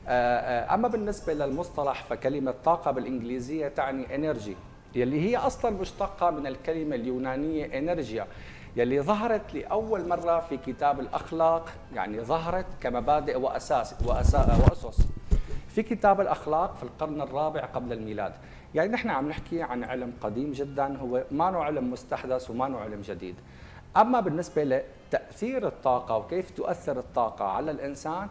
أما بالنسبة للمصطلح فكلمة طاقة بالإنجليزية تعني انرجي، يلي هي أصلا مشتقة من الكلمة اليونانية انرجيا، يلي ظهرت لأول مرة في كتاب الأخلاق، يعني ظهرت كمبادئ وأساس وأسس في كتاب الأخلاق في القرن الرابع قبل الميلاد. يعني نحن عم نحكي عن علم قديم جدا، هو ما نوع علم مستحدث وما نوع علم جديد. أما بالنسبة لتأثير الطاقة وكيف تؤثر الطاقة على الإنسان،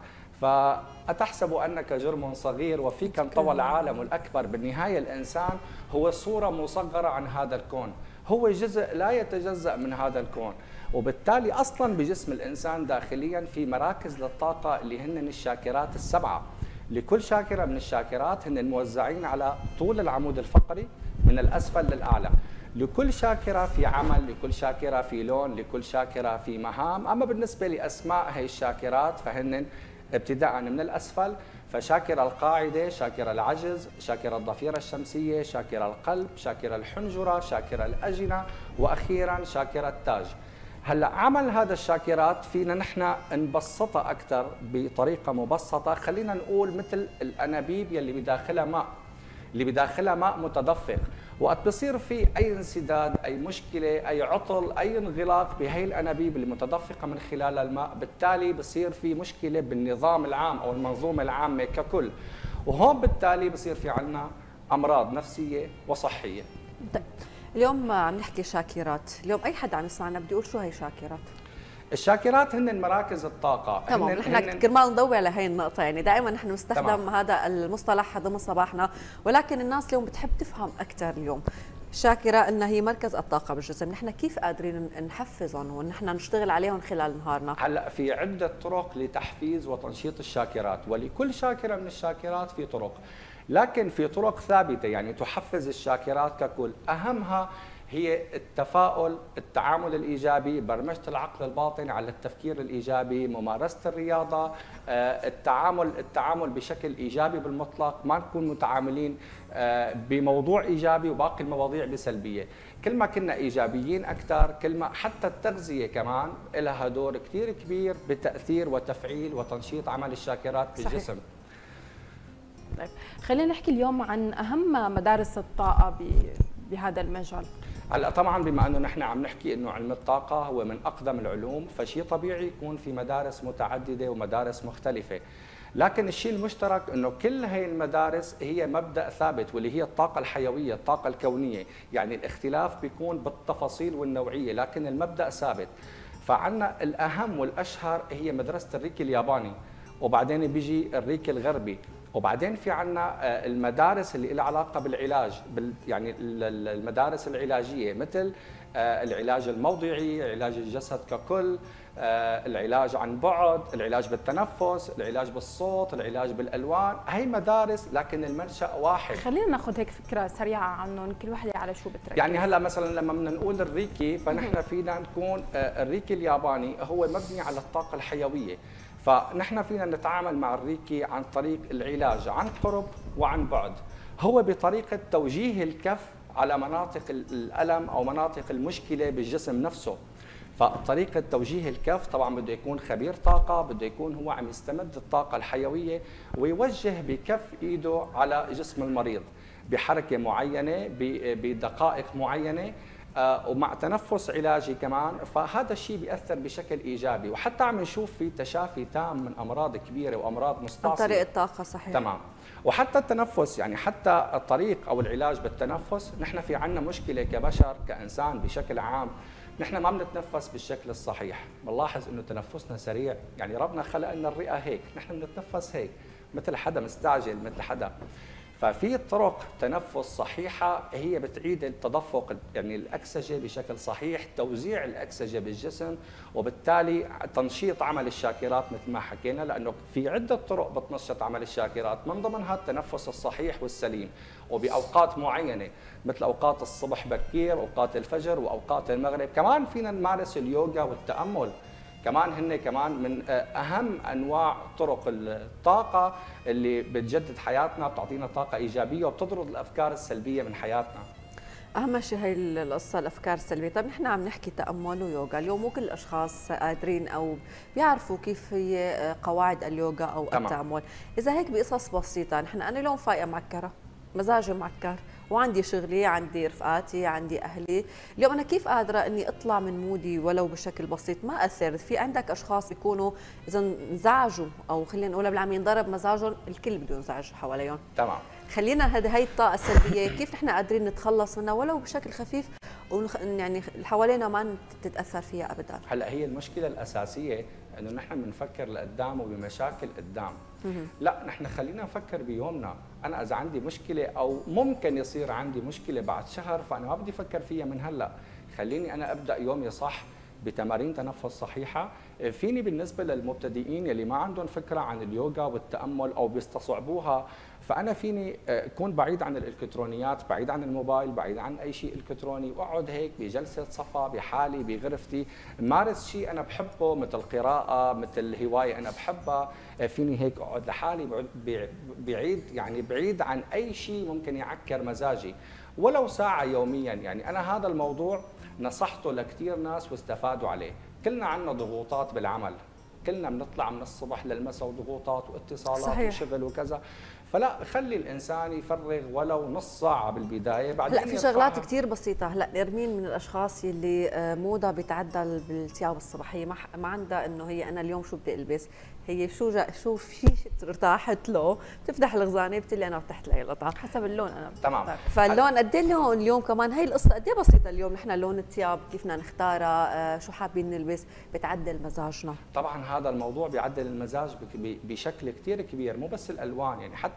فأتحسب أنك جرم صغير وفيك انطوى العالم الأكبر. بالنهاية الإنسان هو صورة مصغرة عن هذا الكون، هو جزء لا يتجزأ من هذا الكون، وبالتالي أصلا بجسم الإنسان داخليا في مراكز للطاقة اللي هن الشاكرات السبعة. لكل شاكرة من الشاكرات هن موزعين على طول العمود الفقري من الأسفل للأعلى. لكل شاكرة في عمل، لكل شاكرة في لون، لكل شاكرة في مهام. أما بالنسبة لأسماء هي الشاكرات فهن ابتداء من الأسفل، فشاكرة القاعدة، شاكرة العجز، شاكرة الضفيرة الشمسية، شاكرة القلب، شاكرة الحنجرة، شاكرة الأجنة، وأخيرا شاكرة التاج. هلا عمل هذا الشاكرات فينا نحن نبسطها أكثر بطريقة مبسطة. خلينا نقول مثل الأنابيب يلي بداخلها ماء، اللي بداخلها ماء متدفق، وقت بصير في أي انسداد، أي مشكلة، أي عطل، أي انغلاق بهي الأنابيب اللي متدفقة من خلال الماء، بالتالي بصير في مشكلة بالنظام العام أو المنظومة العامة ككل، وهون بالتالي بصير في عنا أمراض نفسية وصحية. اليوم عم نحكي شاكرات، اليوم أي حد عم يسمعنا بدي يقول شو هي شاكرات؟ الشاكرات هن مراكز الطاقة. تمام. نحن كرمال نضوي على هي النقطة، يعني دائما نحن نستخدم تمام. هذا المصطلح ضمن صباحنا، ولكن الناس اليوم بتحب تفهم أكثر. اليوم الشاكرة أنها هي مركز الطاقة بالجسم، نحن كيف قادرين نحفزهم ونحن نشتغل عليهم خلال نهارنا؟ هلا في عدة طرق لتحفيز وتنشيط الشاكرات، ولكل شاكرة من الشاكرات في طرق، لكن في طرق ثابتة يعني تحفز الشاكرات ككل. أهمها هي التفاؤل، التعامل الايجابي، برمجه العقل الباطن على التفكير الايجابي، ممارسه الرياضه، التعامل التعامل بشكل ايجابي بالمطلق، ما نكون متعاملين بموضوع ايجابي وباقي المواضيع بسلبيه. كل ما كنا ايجابيين اكثر، كل ما حتى التغذيه كمان لها دور كثير كبير بتاثير وتفعيل وتنشيط عمل الشاكرات بالجسم. طيب خلينا نحكي اليوم عن اهم مدارس الطاقه بهذا المجال. هلا طبعا بما انه نحن عم نحكي انه علم الطاقه هو من اقدم العلوم، فشيء طبيعي يكون في مدارس متعدده ومدارس مختلفه. لكن الشيء المشترك انه كل هي المدارس هي مبدا ثابت، واللي هي الطاقه الحيويه، الطاقه الكونيه، يعني الاختلاف بيكون بالتفاصيل والنوعيه لكن المبدا ثابت. فعنا الاهم والاشهر هي مدرسه الريكي الياباني، وبعدين بيجي الريكي الغربي، وبعدين في عنا المدارس اللي لها علاقه بالعلاج، يعني المدارس العلاجيه مثل العلاج الموضعي، علاج الجسد ككل، العلاج عن بعد، العلاج بالتنفس، العلاج بالصوت، العلاج بالالوان. هي مدارس لكن المنشأ واحد. خلينا ناخذ هيك فكره سريعه عنهم، كل وحده على شو بتركز. يعني هلا مثلا لما بدنا نقول الريكي فنحن فينا نكون الريكي الياباني هو مبني على الطاقه الحيويه، فنحن فينا نتعامل مع الريكي عن طريق العلاج عن قرب وعن بعد. هو بطريقه توجيه الكف على مناطق الالم او مناطق المشكله بالجسم نفسه. فطريقه توجيه الكف طبعا بده يكون خبير طاقه، بده يكون هو عم يستمد الطاقه الحيويه ويوجه بكف ايده على جسم المريض بحركه معينه بدقائق معينه، آه ومع تنفس علاجي كمان. فهذا الشيء بيأثر بشكل ايجابي، وحتى عم نشوف في تشافي تام من امراض كبيره وامراض مستعصيه عن طريق الطاقه. صحيح. تمام. وحتى التنفس، يعني حتى الطريق او العلاج بالتنفس، نحن في عندنا مشكله كبشر كانسان بشكل عام، نحن ما بنتنفس بالشكل الصحيح. بنلاحظ انه تنفسنا سريع، يعني ربنا خلق لنا الرئه هيك، نحن بنتنفس هيك مثل حدا مستعجل، مثل حدا. ففي طرق تنفس صحيحة هي بتعيد التدفق، يعني الأكسجة بشكل صحيح، توزيع الأكسجة بالجسم، وبالتالي تنشيط عمل الشاكرات مثل ما حكينا، لأنه في عدة طرق بتنشط عمل الشاكرات، من ضمنها التنفس الصحيح والسليم، وبأوقات معينة مثل أوقات الصبح بكير، أوقات الفجر، وأوقات المغرب. كمان فينا نمارس اليوغا والتأمل، كمان هن كمان من اهم انواع طرق الطاقه اللي بتجدد حياتنا، بتعطينا طاقه ايجابيه وبتطرد الافكار السلبيه من حياتنا. اهم شيء هي القصه الافكار السلبيه. طيب نحن عم نحكي تامل ويوغا، اليوم مو كل الاشخاص قادرين او بيعرفوا كيف هي قواعد اليوغا او تمام. التامل. اذا هيك بقصص بسيطه، نحن انا اليوم فايقه معكره، مزاجي معكر، وعندي شغلي، عندي رفقاتي، عندي اهلي، اليوم انا كيف قادره اني اطلع من مودي ولو بشكل بسيط ما اثر؟ في عندك اشخاص بيكونوا اذا انزعجوا او خلينا نقولها بالعاميه ينضرب مزاجهم، الكل بده ينزعج حواليهم. تمام. خلينا هذه هي الطاقه السلبيه كيف نحن قادرين نتخلص منها ولو بشكل خفيف، ونخ... يعني اللي حوالينا ما تتاثر فيها ابدا. هلا هي المشكله الاساسيه انه نحن بنفكر لقدام وبمشاكل قدام. لا، نحن خلينا نفكر بيومنا. انا اذا عندي مشكله او ممكن يصير عندي مشكله بعد شهر، فانا ما بدي افكر فيها من هلا، خليني انا ابدا يومي صح بتمارين تنفس صحيحه. فيني بالنسبه للمبتدئين اللي ما عندهم فكره عن اليوغا والتامل او بيستصعبوها، فانا فيني اكون بعيد عن الالكترونيات، بعيد عن الموبايل، بعيد عن اي شيء الكتروني، واقعد هيك بجلسه صفا بحالي بغرفتي، مارس شيء انا بحبه مثل قراءه، مثل هوايه انا بحبها. فيني هيك اقعد لحالي بعيد، يعني بعيد عن اي شيء ممكن يعكر مزاجي، ولو ساعه يوميا. يعني انا هذا الموضوع نصحته لكثير ناس واستفادوا عليه. كلنا عندنا ضغوطات بالعمل، كلنا بنطلع من الصبح للمساء وضغوطات واتصالات صحيح. وشغل وكذا، فلا خلي الانسان يفرغ ولو نص ساعه بالبدايه. بعدين لا، في شغلات كثير بسيطه. هلا نرمين من الاشخاص اللي موضه بتعدل بالثياب الصباحيه، ما ما عندها انه هي انا اليوم شو بدي البس، هي شو جا شو في شيء ارتاحت له، بتفتح الخزانه بتقول انا ارتحت لهي القطعه حسب اللون. انا تمام. فاللون قد ايه اللون اليوم كمان، هي القصه قد ايه بسيطه اليوم. نحن لون الثياب كيف بدنا نختارها، شو حابين نلبس، بتعدل مزاجنا. طبعا هذا الموضوع بيعدل المزاج بشكل كثير كبير، مو بس الالوان، يعني حتى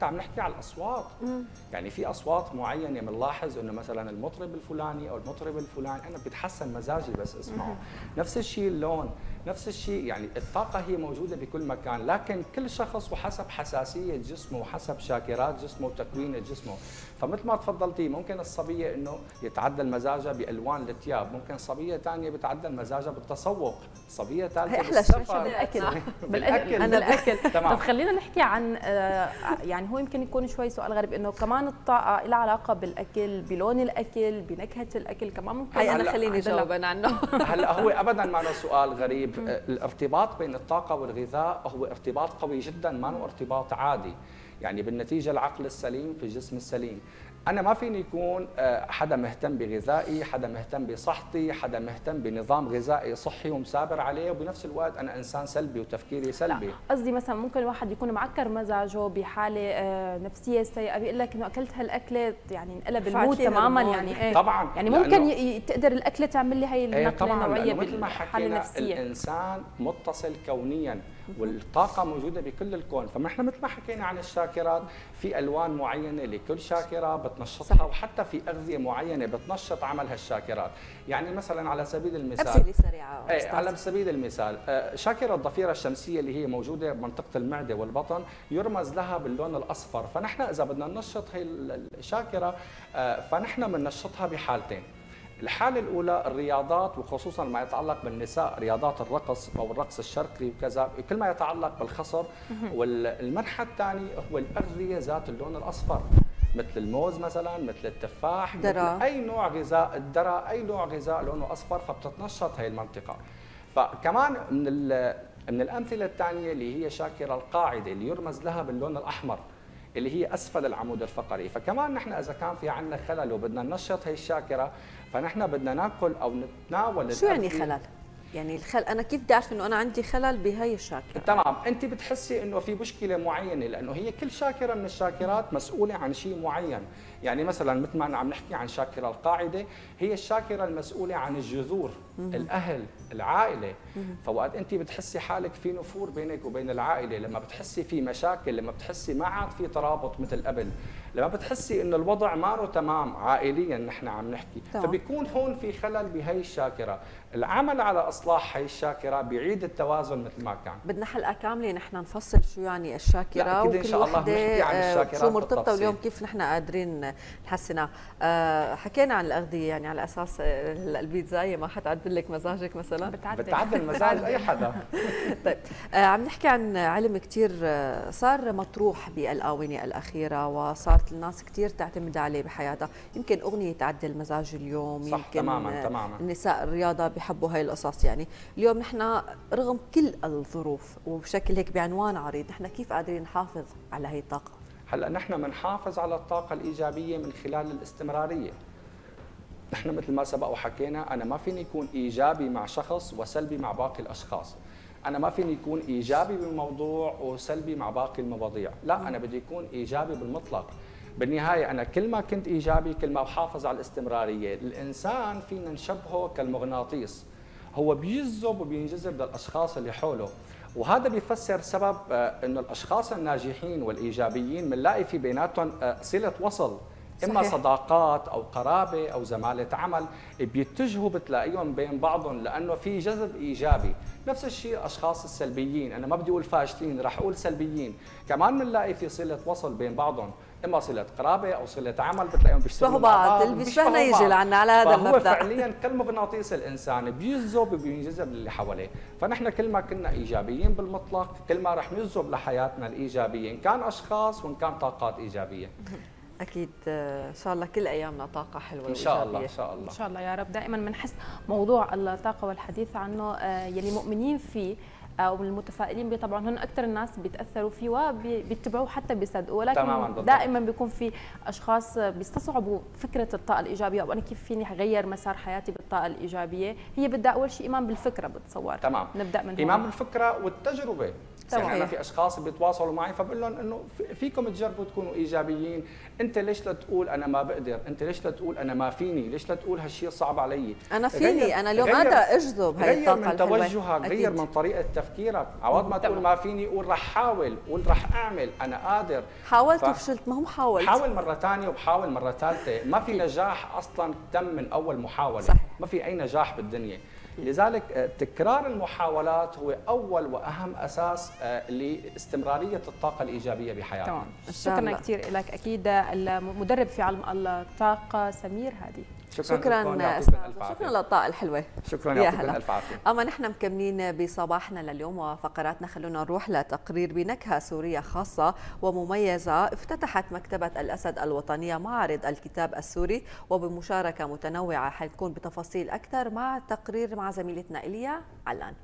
حتى عم نحكي على الاصوات. يعني في اصوات معينه بنلاحظ انه مثلا المطرب الفلاني او المطرب الفلاني انا بتحسن مزاجي بس اسمعه. نفس الشيء اللون، نفس الشيء، يعني الطاقه هي موجوده بكل مكان، لكن كل شخص وحسب حساسيه جسمه وحسب شاكرات جسمه وتكوين جسمه. فمثل ما تفضلتي ممكن الصبيه انه يتعدل مزاجها بالوان الثياب، ممكن صبيه ثانيه بتعدل مزاجها بالتسوق، صبيه ثالثه بالسفر بالاكل بالاكل انا الاكل. طب خلينا نحكي عن يعني هو يمكن يكون شوي سؤال غريب، انه كمان الطاقه لها علاقه بالاكل، بلون الاكل، بنكهه الاكل كمان ممكن. هي انا خليني جاوب انا عنه. هلا هو ابدا ما له سؤال غريب. الارتباط بين الطاقه والغذاء هو ارتباط قوي جدا، ما هو ارتباط عادي. يعني بالنتيجه العقل السليم في الجسم السليم. أنا ما فيني يكون حدا مهتم بغذائي، حدا مهتم بصحتي، حدا مهتم بنظام غذائي صحي ومسابر عليه، وبنفس الوقت أنا إنسان سلبي وتفكيري سلبي. لا قصدي مثلا ممكن الواحد يكون معكر مزاجه بحالة نفسية سيئة، بيقول لك إنه أكلت هالأكلة يعني انقلب المود تماما. يعني إيه؟ طبعا يعني ممكن تقدر الأكلة تعمل لي هي النقلة النوعية بالحالة النفسية. الإنسان متصل كونيا والطاقة موجودة بكل الكون، فنحن مثل ما حكينا عن الشاكرات في ألوان معينة لكل شاكرة بتنشطها، صح. وحتى في أغذية معينة بتنشط عمل هالشاكرات. يعني مثلا على سبيل المثال أمثلة سريعة. ايه على سبيل المثال شاكرة الضفيرة الشمسية اللي هي موجودة بمنطقة المعدة والبطن يرمز لها باللون الأصفر، فنحن إذا بدنا ننشط هي الشاكرة فنحن بننشطها بحالتين. الحالة الأولى الرياضات، وخصوصا ما يتعلق بالنساء، رياضات الرقص أو الرقص الشرقي وكذا، كل ما يتعلق بالخصر. والمنحى الثاني هو الأغذية ذات اللون الأصفر، مثل الموز مثلا، مثل التفاح، درا. مثل أي نوع غذاء، الدرا، أي نوع غذاء لونه أصفر، فبتتنشط هي المنطقة. فكمان من من الأمثلة الثانية اللي هي شاكرة القاعدة اللي يرمز لها باللون الأحمر، اللي هي اسفل العمود الفقري. فكمان نحن اذا كان في عندنا خلل وبدنا ننشط هي الشاكره فنحن بدنا ناكل او نتناول. شو يعني خلل؟ يعني الخلل انا كيف بدي اعرف انه انا عندي خلل بهي الشاكره؟ تمام، انت بتحسي انه في مشكله معينه، لانه هي كل شاكره من الشاكرات مسؤوله عن شيء معين. يعني مثلا مثل ما عم نحكي عن شاكره القاعده، هي الشاكره المسؤوله عن الجذور، الاهل، العائله. فوقت انت بتحسي حالك في نفور بينك وبين العائله، لما بتحسي في مشاكل، لما بتحسي ما عاد في ترابط مثل قبل، لما بتحسي انه الوضع ما له تمام عائليا نحن عم نحكي، طبعا. فبيكون هون في خلل بهي الشاكره. العمل على اصلاح هي الشاكره بيعيد التوازن مثل ما كان. بدنا حلقه كامله نحن نفصل شو يعني الشاكره، وكل وحده شو مرتبطه واليوم كيف نحن قادرين نحسنها. أه حكينا عن الاغذيه، يعني على اساس البيتزاية ما حتعدل لك مزاجك مثلا؟ بتعدل, بتعدل مزاج اي حدا. طيب أه عم نحكي عن علم كثير صار مطروح بالاونه الاخيره، وصارت الناس كثير تعتمد عليه بحياتها. يمكن اغنيه تعدل مزاج اليوم، صح. يمكن تماما تماما النساء الرياضه بحبوا هاي القصص. يعني اليوم نحن رغم كل الظروف وبشكل هيك بعنوان عريض، نحن كيف قادرين نحافظ على هي الطاقه؟ هلا نحن بنحافظ على الطاقه الايجابيه من خلال الاستمراريه. نحن مثل ما سبق وحكينا، انا ما فيني يكون ايجابي مع شخص وسلبي مع باقي الاشخاص. انا ما فيني يكون ايجابي بالموضوع وسلبي مع باقي المواضيع، لا انا بدي يكون ايجابي بالمطلق. بالنهايه انا كل ما كنت ايجابي كل ما بحافظ على الاستمراريه. الانسان فينا نشبهه كالمغناطيس، هو بيجذب وبينجذب للاشخاص اللي حوله، وهذا بيفسر سبب انه الاشخاص الناجحين والايجابيين بنلاقي في بيناتهم صله وصل، اما صحيح. صداقات او قرابه او زماله عمل، بيتجهوا بتلاقيهم بين بعضهم لانه في جذب ايجابي. نفس الشيء الاشخاص السلبيين، انا ما بدي اقول فاشلين، رح اقول سلبيين، كمان بنلاقي في صله وصل بين بعضهم، اما صله قرابه او صله عمل، بتلاقيهم بيشتغلوا مع بعض، اللي بيشبهنا يجي لعنا على هذا المبدا. فهو فعليا كالمغناطيس، الانسان بيجذب وبينجذب للي حواليه. فنحن كل ما كنا ايجابيين بالمطلق كل ما رح نجذب لحياتنا الايجابيه، ان كان اشخاص وان كان طاقات ايجابيه. اكيد ان شاء الله كل ايامنا طاقه حلوه ان شاء الله. ان شاء الله ان شاء الله يا رب. دائما بنحس موضوع الطاقه والحديث عنه يلي مؤمنين فيه او المتفائلين به طبعا هن اكثر الناس بيتاثروا فيه وبيتبعوه حتى بيصدقوا، ولكن دائما بيكون في اشخاص بيستصعبوا فكره الطاقه الايجابيه، او انا كيف فيني اغير مسار حياتي بالطاقه الايجابيه. هي بدها اول شيء ايمان بالفكره، بتصور. تمام. نبدا من ايمان بالفكره والتجربه. يعني انا في اشخاص بيتواصلوا معي فبقول لهم انه فيكم تجربوا تكونوا ايجابيين، انت ليش لا تقول انا ما بقدر، انت ليش لا تقول انا ما فيني، ليش لا تقول هالشيء صعب علي، انا فيني، انا اليوم قادره اجذب هاي الطاقه غير من توجهك، غير من طريقه تفكيرك، عوض ما تقول ما فيني قول رح حاول، قول رح اعمل، انا قادر. حاولت وفشلت، ما هم حاولت، حاول مره ثانيه وبحاول مره ثالثه، ما في نجاح اصلا تم من اول محاوله. صحيح. ما في اي نجاح بالدنيا. لذلك تكرار المحاولات هو أول وأهم أساس لاستمرارية الطاقة الإيجابية بحياتنا. تمام. شكرا كثير لك. أكيد المدرب في علم الطاقة سمير هادي. شكرا شكرا شكرا للطاقة الحلوة. شكرا يعطيكم الف عافية. أما نحن مكملين بصباحنا لليوم وفقراتنا، خلونا نروح لتقرير بنكهة سورية خاصة ومميزة. افتتحت مكتبة الأسد الوطنية معرض الكتاب السوري وبمشاركة متنوعة، حنكون بتفاصيل أكثر مع تقرير مع زميلتنا إيليا علان.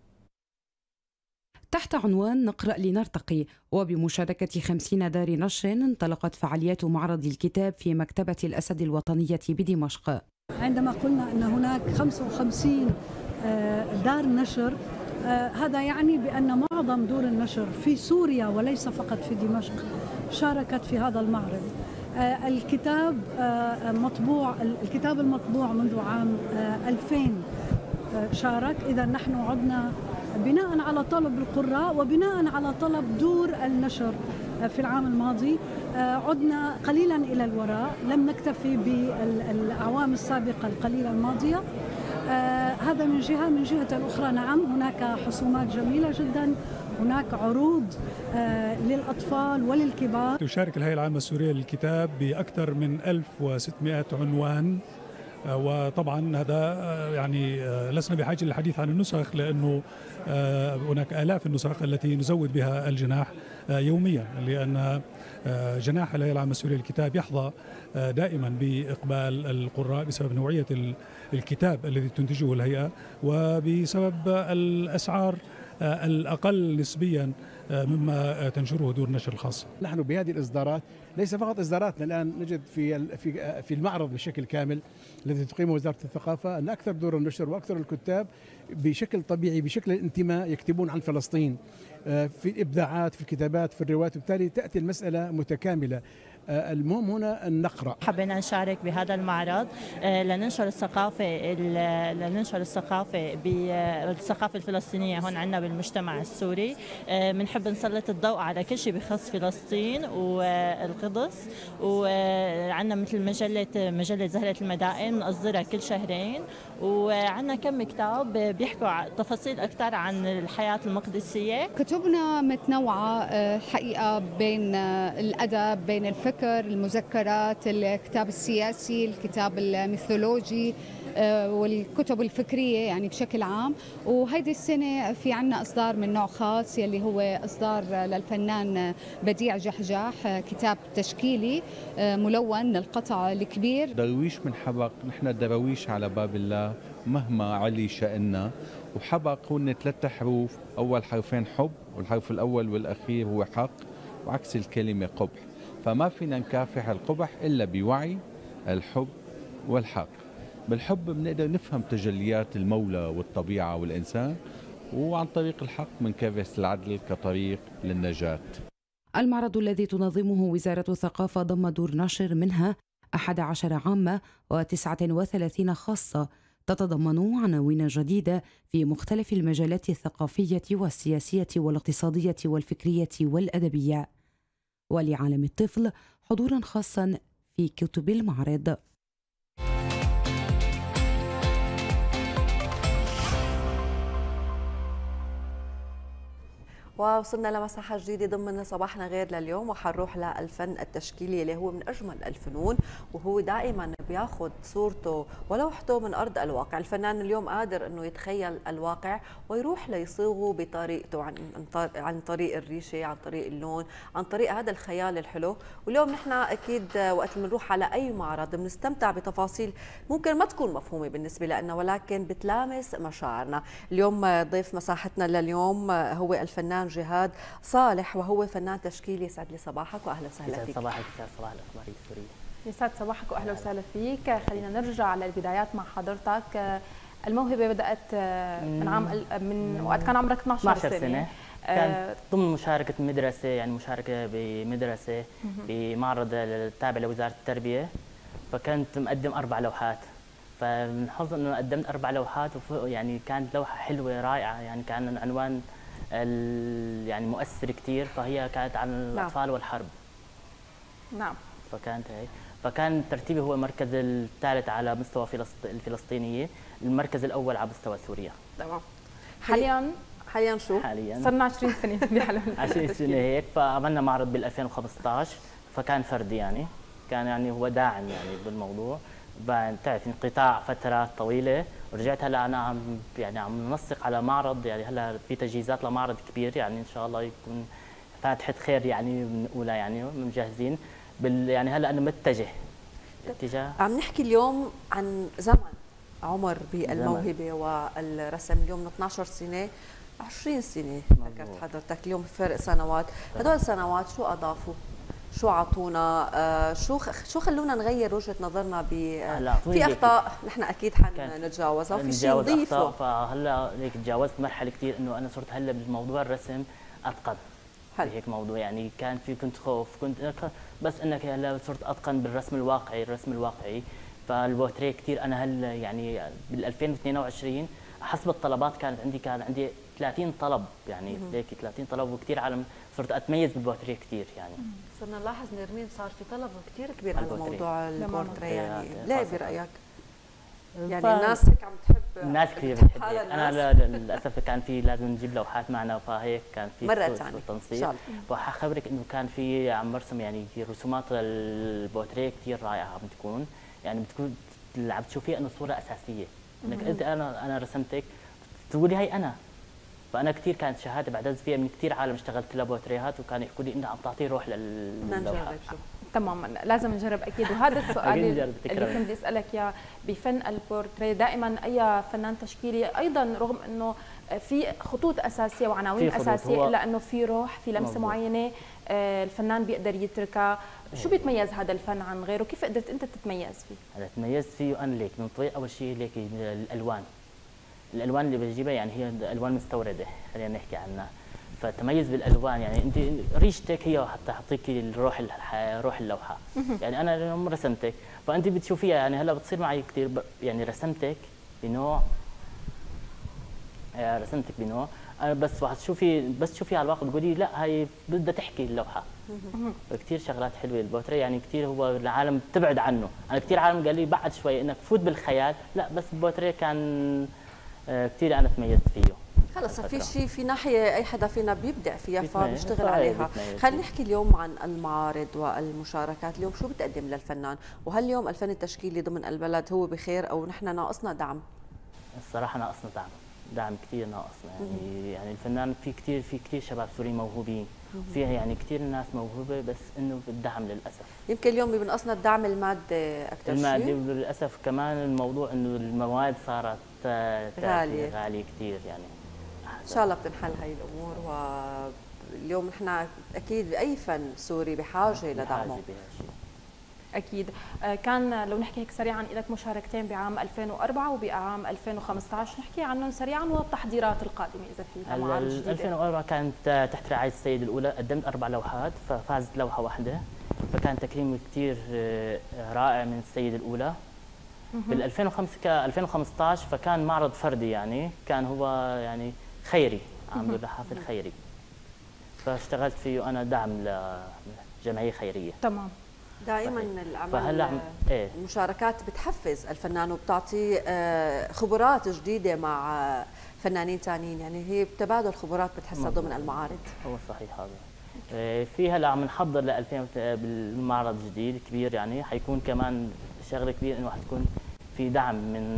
تحت عنوان نقرأ لنرتقي وبمشاركة خمسين دار نشر انطلقت فعاليات معرض الكتاب في مكتبة الأسد الوطنية بدمشق. عندما قلنا أن هناك خمسة وخمسين دار نشر، هذا يعني بأن معظم دور النشر في سوريا وليس فقط في دمشق شاركت في هذا المعرض. الكتاب مطبوع، الكتاب المطبوع منذ عام ألفين شارك. إذا نحن عدنا بناء على طلب القراء وبناء على طلب دور النشر في العام الماضي، عدنا قليلا إلى الوراء، لم نكتفي بالأعوام السابقة القليلة الماضية. هذا من جهة. من جهة أخرى نعم هناك حصومات جميلة جدا، هناك عروض للأطفال وللكبار. تشارك الهيئة العامة السورية للكتاب بأكثر من ألف وستمائة عنوان، وطبعا هذا يعني لسنا بحاجة للحديث عن النسخ، لأنه هناك آلاف النسخ التي نزود بها الجناح يوميا، لأن جناح الهيئة العامة السورية للكتاب يحظى دائما بإقبال القراء بسبب نوعية الكتاب الذي تنتجه الهيئة وبسبب الأسعار الأقل نسبيا مما تنشره دور النشر الخاصة. نحن بهذه الإصدارات ليس فقط إصداراتنا، الآن نجد في في في المعرض بشكل كامل الذي تقيمه وزارة الثقافة أن أكثر دور النشر وأكثر الكتاب بشكل طبيعي بشكل الانتماء يكتبون عن فلسطين في الإبداعات في الكتابات في الروايات، وبالتالي تأتي المسألة متكاملة. المهم هنا أن نقرأ. حبينا نشارك بهذا المعرض لننشر الثقافة لننشر الثقافة بالثقافة الفلسطينية هون عندنا بالمجتمع السوري. بنحب نسلط الضوء على كل شيء بخص فلسطين والقدس، وعندنا مثل مجلة مجلة زهرة المدائن بنصدرها كل شهرين، وعندنا كم كتاب بيحكوا تفاصيل أكثر عن الحياة المقدسية. كتبنا متنوعة الحقيقة، بين الأدب، بين الفكر، المذكرات، الكتاب السياسي، الكتاب الميثولوجي، والكتب الفكرية يعني بشكل عام. وهيدي السنة في عنا إصدار من نوع خاص يلي هو إصدار للفنان بديع جحجاح، كتاب تشكيلي ملون للقطع الكبير. درويش من حبق، نحن الدرويش على باب الله مهما علي شأننا، وحبق هن ثلاثة حروف، أول حرفين حب والحرف الأول والأخير هو حق، وعكس الكلمة قبح، فما فينا نكافح القبح إلا بوعي الحب والحق. بالحب بنقدر نفهم تجليات المولى والطبيعة والإنسان، وعن طريق الحق بنكافح العدل كطريق للنجاة. المعرض الذي تنظمه وزارة الثقافة ضم دور نشر منها أحد عشر عامة وتسعة وثلاثين خاصة، تتضمن عناوين جديدة في مختلف المجالات الثقافية والسياسية والاقتصادية والفكرية والأدبية. ولعالم الطفل حضورا خاصا في كتب المعرض. ووصلنا لمساحة جديدة ضمن صباحنا غير لليوم، وحنروح للفن التشكيلي اللي هو من أجمل الفنون، وهو دائما بياخذ صورته ولوحته من أرض الواقع. الفنان اليوم قادر أنه يتخيل الواقع ويروح ليصيغه بطريقته، عن عن طريق الريشة، عن طريق اللون، عن طريق هذا الخيال الحلو. واليوم نحن أكيد وقت بنروح على أي معرض بنستمتع بتفاصيل ممكن ما تكون مفهومة بالنسبة لنا، ولكن بتلامس مشاعرنا. اليوم ضيف مساحتنا لليوم هو الفنان جهاد صالح، وهو فنان تشكيلي. يسعد لي صباحك واهلا وسهلا فيك. صباحك، يسعد صباح الاخبار السوريه. يسعد صباحك واهلا وسهلا فيك. خلينا نرجع على البدايات مع حضرتك. الموهبه بدات من عام من وقت كان عمرك اثنعش سنه. كان ضمن مشاركه مدرسه، يعني مشاركه بمدرسه بمعرض التابع لوزاره التربيه، فكنت مقدم اربع لوحات. فمن حظ انه قدمت اربع لوحات، يعني كانت لوحه حلوه رائعه، يعني كان عنوان يعني مؤثر كثير، فهي كانت عن الاطفال والحرب. نعم. فكانت هي فكان ترتيبي هو المركز الثالث على مستوى الفلسطينيه، المركز الاول على مستوى سوريا. تمام. حاليا حاليا شو؟ حاليا صرنا عشرين سنه بحلم عشرين سنه هيك، فعملنا معرض بال ألفين وخمسة عشر، فكان فردي يعني، كان يعني هو داعم يعني بالموضوع. بعد تعرف انقطاع فترات طويله، ورجعت هلا انا عم يعني عم ننسق على معرض، يعني هلا في تجهيزات لمعرض كبير، يعني ان شاء الله يكون فاتحه خير يعني بنقولها، يعني مجهزين بال يعني هلا انا متجه اتجاه. عم نحكي اليوم عن زمن عمر بالموهبه والرسم، اليوم من اثنعش سنه عشرين سنه ذكرت حضرتك، اليوم فرق سنوات، هدول السنوات شو اضافوا؟ شو عطونا؟ آه شو شو خلونا نغير وجهه نظرنا ب في اخطاء نحن اكيد حنتجاوزها وفي شيء نضيفه. فهلا هيك تجاوزت مرحله كثير انه انا صرت هلا بالموضوع الرسم اتقن. هل. هيك موضوع يعني كان في كنت خوف، كنت بس انك هلا صرت اتقن بالرسم الواقعي، الرسم الواقعي. فالبورتريه كثير انا هلا يعني بال ألفين واثنين وعشرين حسب الطلبات كانت عندي كان عندي ثلاثين طلب، يعني هيك ثلاثين طلب، وكثير عالم صرت اتميز بالبورتريه كثير يعني. صرنا نلاحظ نرمين صار في طلب كثير كبير على موضوع البورتريه، يعني ليه برايك؟ يعني الناس هيك عم تحب الناس كثير بتحب. انا للاسف كان في لازم نجيب لوحات معنا، فهيك كان في مرة ثانية تنسيق. وحخبرك انه كان في عم برسم يعني رسومات البورتريه كثير رائعه عم تكون، يعني بتكون اللي عم تشوفيها انه صوره اساسيه، انك انت انا انا رسمتك تقولي هي انا. فانا كثير كانت شهاده بعتز فيها من كثير عالم اشتغلت لها بورتريهات، وكانوا يحكوا لي انه عم تعطيه روح للوحه. تماما لازم نجرب اكيد. وهذا السؤال اللي كنت بدي اسالك اياه بفن البورتريه، دائما اي فنان تشكيلي ايضا رغم انه في خطوط اساسيه وعناوين اساسيه الا انه في روح، في لمسه مضبوط. معينه الفنان بيقدر يتركها. شو بيتميز هذا الفن عن غيره؟ كيف قدرت انت تتميز فيه؟ انا تميزت فيه انا ليك من طريق اول شيء ليك الالوان. الالوان اللي بجيبها يعني هي الوان مستورده، خلينا نحكي عنها. فتميز بالالوان، يعني انت ريشتك هي حتى تعطيك الروح روح اللوحه. يعني انا اليوم رسمتك فانت بتشوفيها، يعني هلا بتصير معي كثير يعني رسمتك بنوع رسمتك بنوع انا بس واحد تشوفي بس تشوفي على الواقع تقولي لا هي بدها تحكي اللوحه. كثير شغلات حلوه البورتريه، يعني كثير هو العالم بتبعد عنه. انا كثير عالم قال لي بعد شوي انك فوت بالخيال، لا بس البورتريه كان كثير انا تميزت فيه. خلص في شيء في ناحيه اي حدا فينا بيبدع فيها فبيشتغل عليها. خلينا نحكي اليوم عن المعارض والمشاركات، اليوم شو بتقدم للفنان؟ وهل اليوم الفن التشكيلي ضمن البلد هو بخير او نحن ناقصنا دعم؟ الصراحه ناقصنا دعم، دعم كثير ناقصنا، يعني يعني الفنان في كثير في كثير شباب سوريين موهوبين، فيها يعني كثير ناس موهوبه بس انه الدعم للاسف. يمكن اليوم بنقصنا الدعم المادي اكثر شيء. المادي للاسف، كمان الموضوع انه المواد صارت غاليه غاليه كثير يعني. ان شاء الله بتنحل هي الامور، واليوم نحن اكيد اي فن سوري بحاجه لدعمه. اكيد. كان لو نحكي هيك سريعا لك مشاركتين بعام ألفين وأربعة وبعام ألفين وخمسة عشر، نحكي عنهم سريعا والتحضيرات القادمه اذا في معارض جديده. ألفين وأربعة كانت تحت رعايه السيد الاولى، قدمت اربع لوحات ففازت لوحه واحده، فكان تكريم كثير رائع من السيد الاولى. بال ألفين وخمسة ك ألفين وخمسة عشر فكان معرض فردي، يعني كان هو يعني خيري، عامله لحافل خيري، فاشتغلت فيه انا دعم لجمعيه خيريه. تمام. دائما العمل ايه؟ المشاركات بتحفز الفنان وبتعطي خبرات جديده مع فنانين ثانيين، يعني هي تبادل خبرات بتحسها ضمن المعارض. هو صحيح هذا. في هلا عم نحضر ل ألفين بالمعرض جديد كبير، يعني حيكون كمان شغله كبير انه حتكون في دعم من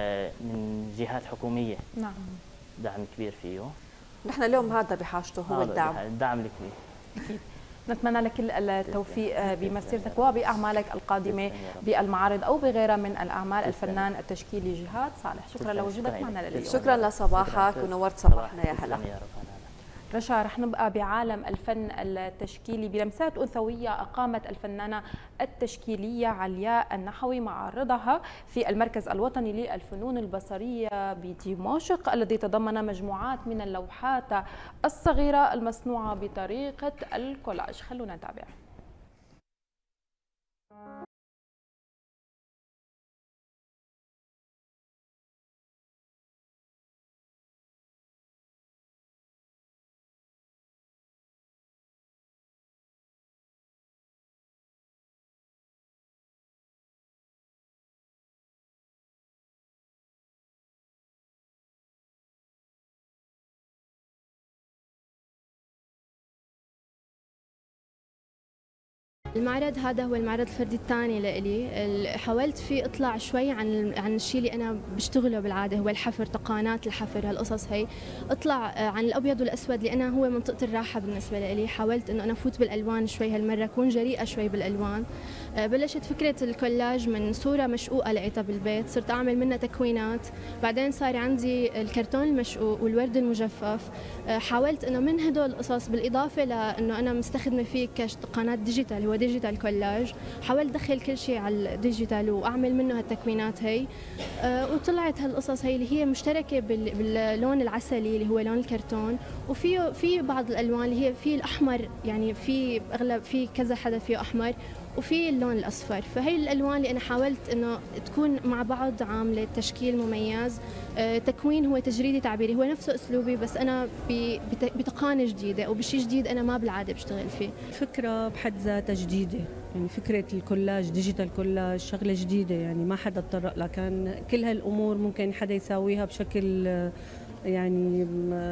من جهات حكوميه. نعم. دعم كبير فيه. نحن اليوم هذا بحاجته هو الدعم. الدعم الكبير. اكيد. نتمنى لك كل التوفيق بمسيرتك وبأعمالك القادمة بالمعارض أو بغيرها من الأعمال. الفنان التشكيلي جهاد صالح، شكرا لوجودك معنا لليوم. شكرا لصباحك ونورت صباحنا يا هلا. رشا، رح نبقى بعالم الفن التشكيلي بلمسات أنثوية أقامت الفنانة التشكيلية علياء النحوي معرضها في المركز الوطني للفنون البصرية بدمشق، الذي تضمن مجموعات من اللوحات الصغيرة المصنوعة بطريقة الكولاج. خلونا نتابع. المعرض هذا هو المعرض الفردي الثاني لإلي، حاولت فيه اطلع شوي عن عن الشيء اللي انا بشتغله بالعاده، هو الحفر، تقانات الحفر، هالقصص هي، اطلع عن الابيض والاسود اللي انا هو منطقه الراحه بالنسبه لإلي. حاولت انه انا افوت بالالوان شوي هالمره، اكون جريئه شوي بالالوان. بلشت فكره الكولاج من صوره مشقوقه لقيتها بالبيت، صرت اعمل منها تكوينات، بعدين صار عندي الكرتون المشقوق والورد المجفف. حاولت انه من هدول القصص بالاضافه لانه انا مستخدمه فيه كتقانات ديجيتال، هو ديجيتال كولاج، حاولت ادخل كل شيء على الديجيتال واعمل منه هالتكوينات هي. أه وطلعت هالقصص هي اللي هي مشتركه باللون العسلي اللي هو لون الكرتون، وفي في بعض الالوان اللي هي في الاحمر، يعني في اغلب في كذا حدا فيه احمر، وفي اللون الاصفر. فهي الالوان اللي انا حاولت انه تكون مع بعض عامله تشكيل مميز. أه تكوين هو تجريدي تعبيري، هو نفسه اسلوبي بس انا بتقانه جديده وبشيء جديد انا ما بالعاده بشتغل فيه. فكره بحد ذاتها جديده، يعني فكره الكولاج، ديجيتال كولاج، شغله جديده يعني ما حدا تطرق لها، كان كل هالامور ممكن حدا يساويها بشكل يعني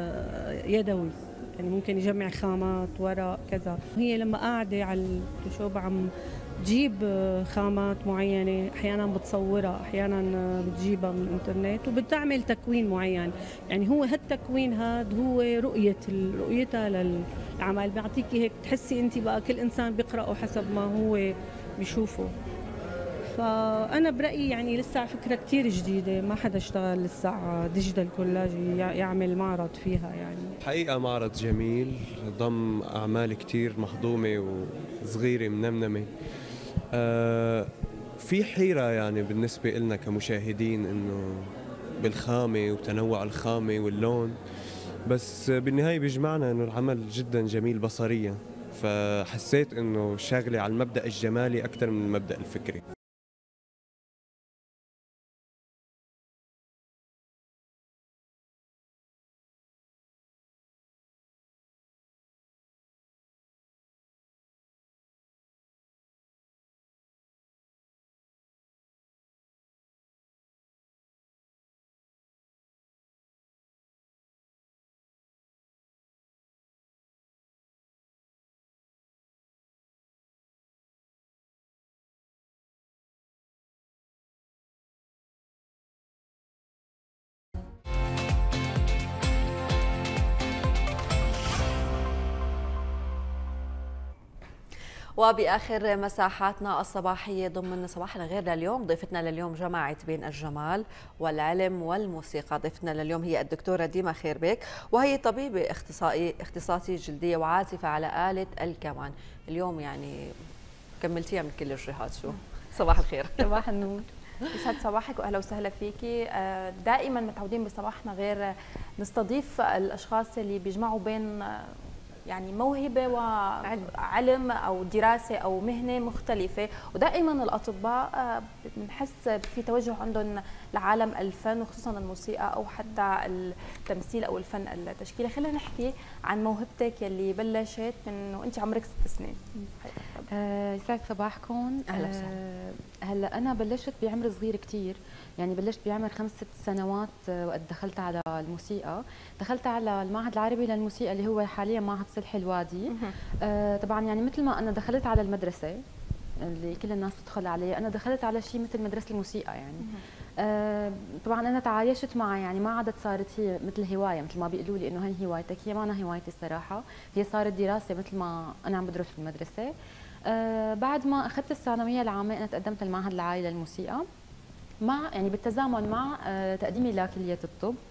يدوي، يعني ممكن يجمع خامات ورق كذا. هي لما قاعده على الشوب عم تجيب خامات معينه، احيانا بتصورها، احيانا بتجيبها من الانترنت وبتعمل تكوين معين. يعني هو هالتكوين هذا هو رؤيه رؤيتها للعمل، بيعطيكي هيك تحسي انت بقى كل انسان بيقراه حسب ما هو بيشوفه. فأنا برأيي يعني لسه فكرة كتير جديدة، ما حدا اشتغل لسه ديجيتال كولاج يعمل معرض فيها. يعني حقيقة معرض جميل ضم أعمال كتير مهضومة وصغيرة منمنمة. آه في حيرة يعني بالنسبة لنا كمشاهدين إنه بالخامة وتنوع الخامة واللون، بس بالنهاية بيجمعنا إنه العمل جدا جميل بصريا، فحسيت إنه شاغلة على المبدأ الجمالي أكثر من المبدأ الفكري. وبآخر مساحاتنا الصباحية ضمن صباحنا غير لليوم، ضيفتنا لليوم جمعت بين الجمال والعلم والموسيقى. ضيفتنا لليوم هي الدكتورة ديما خيربيك، وهي طبيبة اختصائي اختصاصي جلدية وعازفة على آلة الكمان. اليوم يعني كملتيها من كل الجهات. شو صباح الخير. صباح النور. يسعد صباحك واهلا وسهلا فيكي. دائما متعودين بصباحنا غير نستضيف الاشخاص اللي بيجمعوا بين يعني موهبة وعلم أو دراسة أو مهنة مختلفة، ودائما الأطباء بنحس في توجه عندهم لعالم الفن وخصوصا الموسيقى أو حتى التمثيل أو الفن التشكيلي. خلينا نحكي عن موهبتك يلي بلشت من وأنت عمرك ست سنين. يسعد آه صباحكم. أهلا وسهلا. آه هلا أنا بلشت بعمر صغير كتير، يعني بلشت بعمر خمس ست سنوات وقت دخلت على الموسيقى. دخلت على المعهد العربي للموسيقى اللي هو حاليا معهد صلح الوادي. آه طبعا يعني مثل ما انا دخلت على المدرسه اللي كل الناس تدخل عليه، انا دخلت على شيء مثل مدرسه الموسيقى يعني. آه طبعا انا تعايشت معها، يعني ما عادت صارت هي مثل هوايه مثل ما بيقولوا لي انه هي هوايتك، هي ما أنا هوايتي الصراحه، هي صارت دراسه مثل ما انا عم بدرس في المدرسه. آه بعد ما اخذت الثانويه العامه انا تقدمت المعهد العالي للموسيقى، مع يعني بالتزامن مع آه تقديمي لكليه الطب.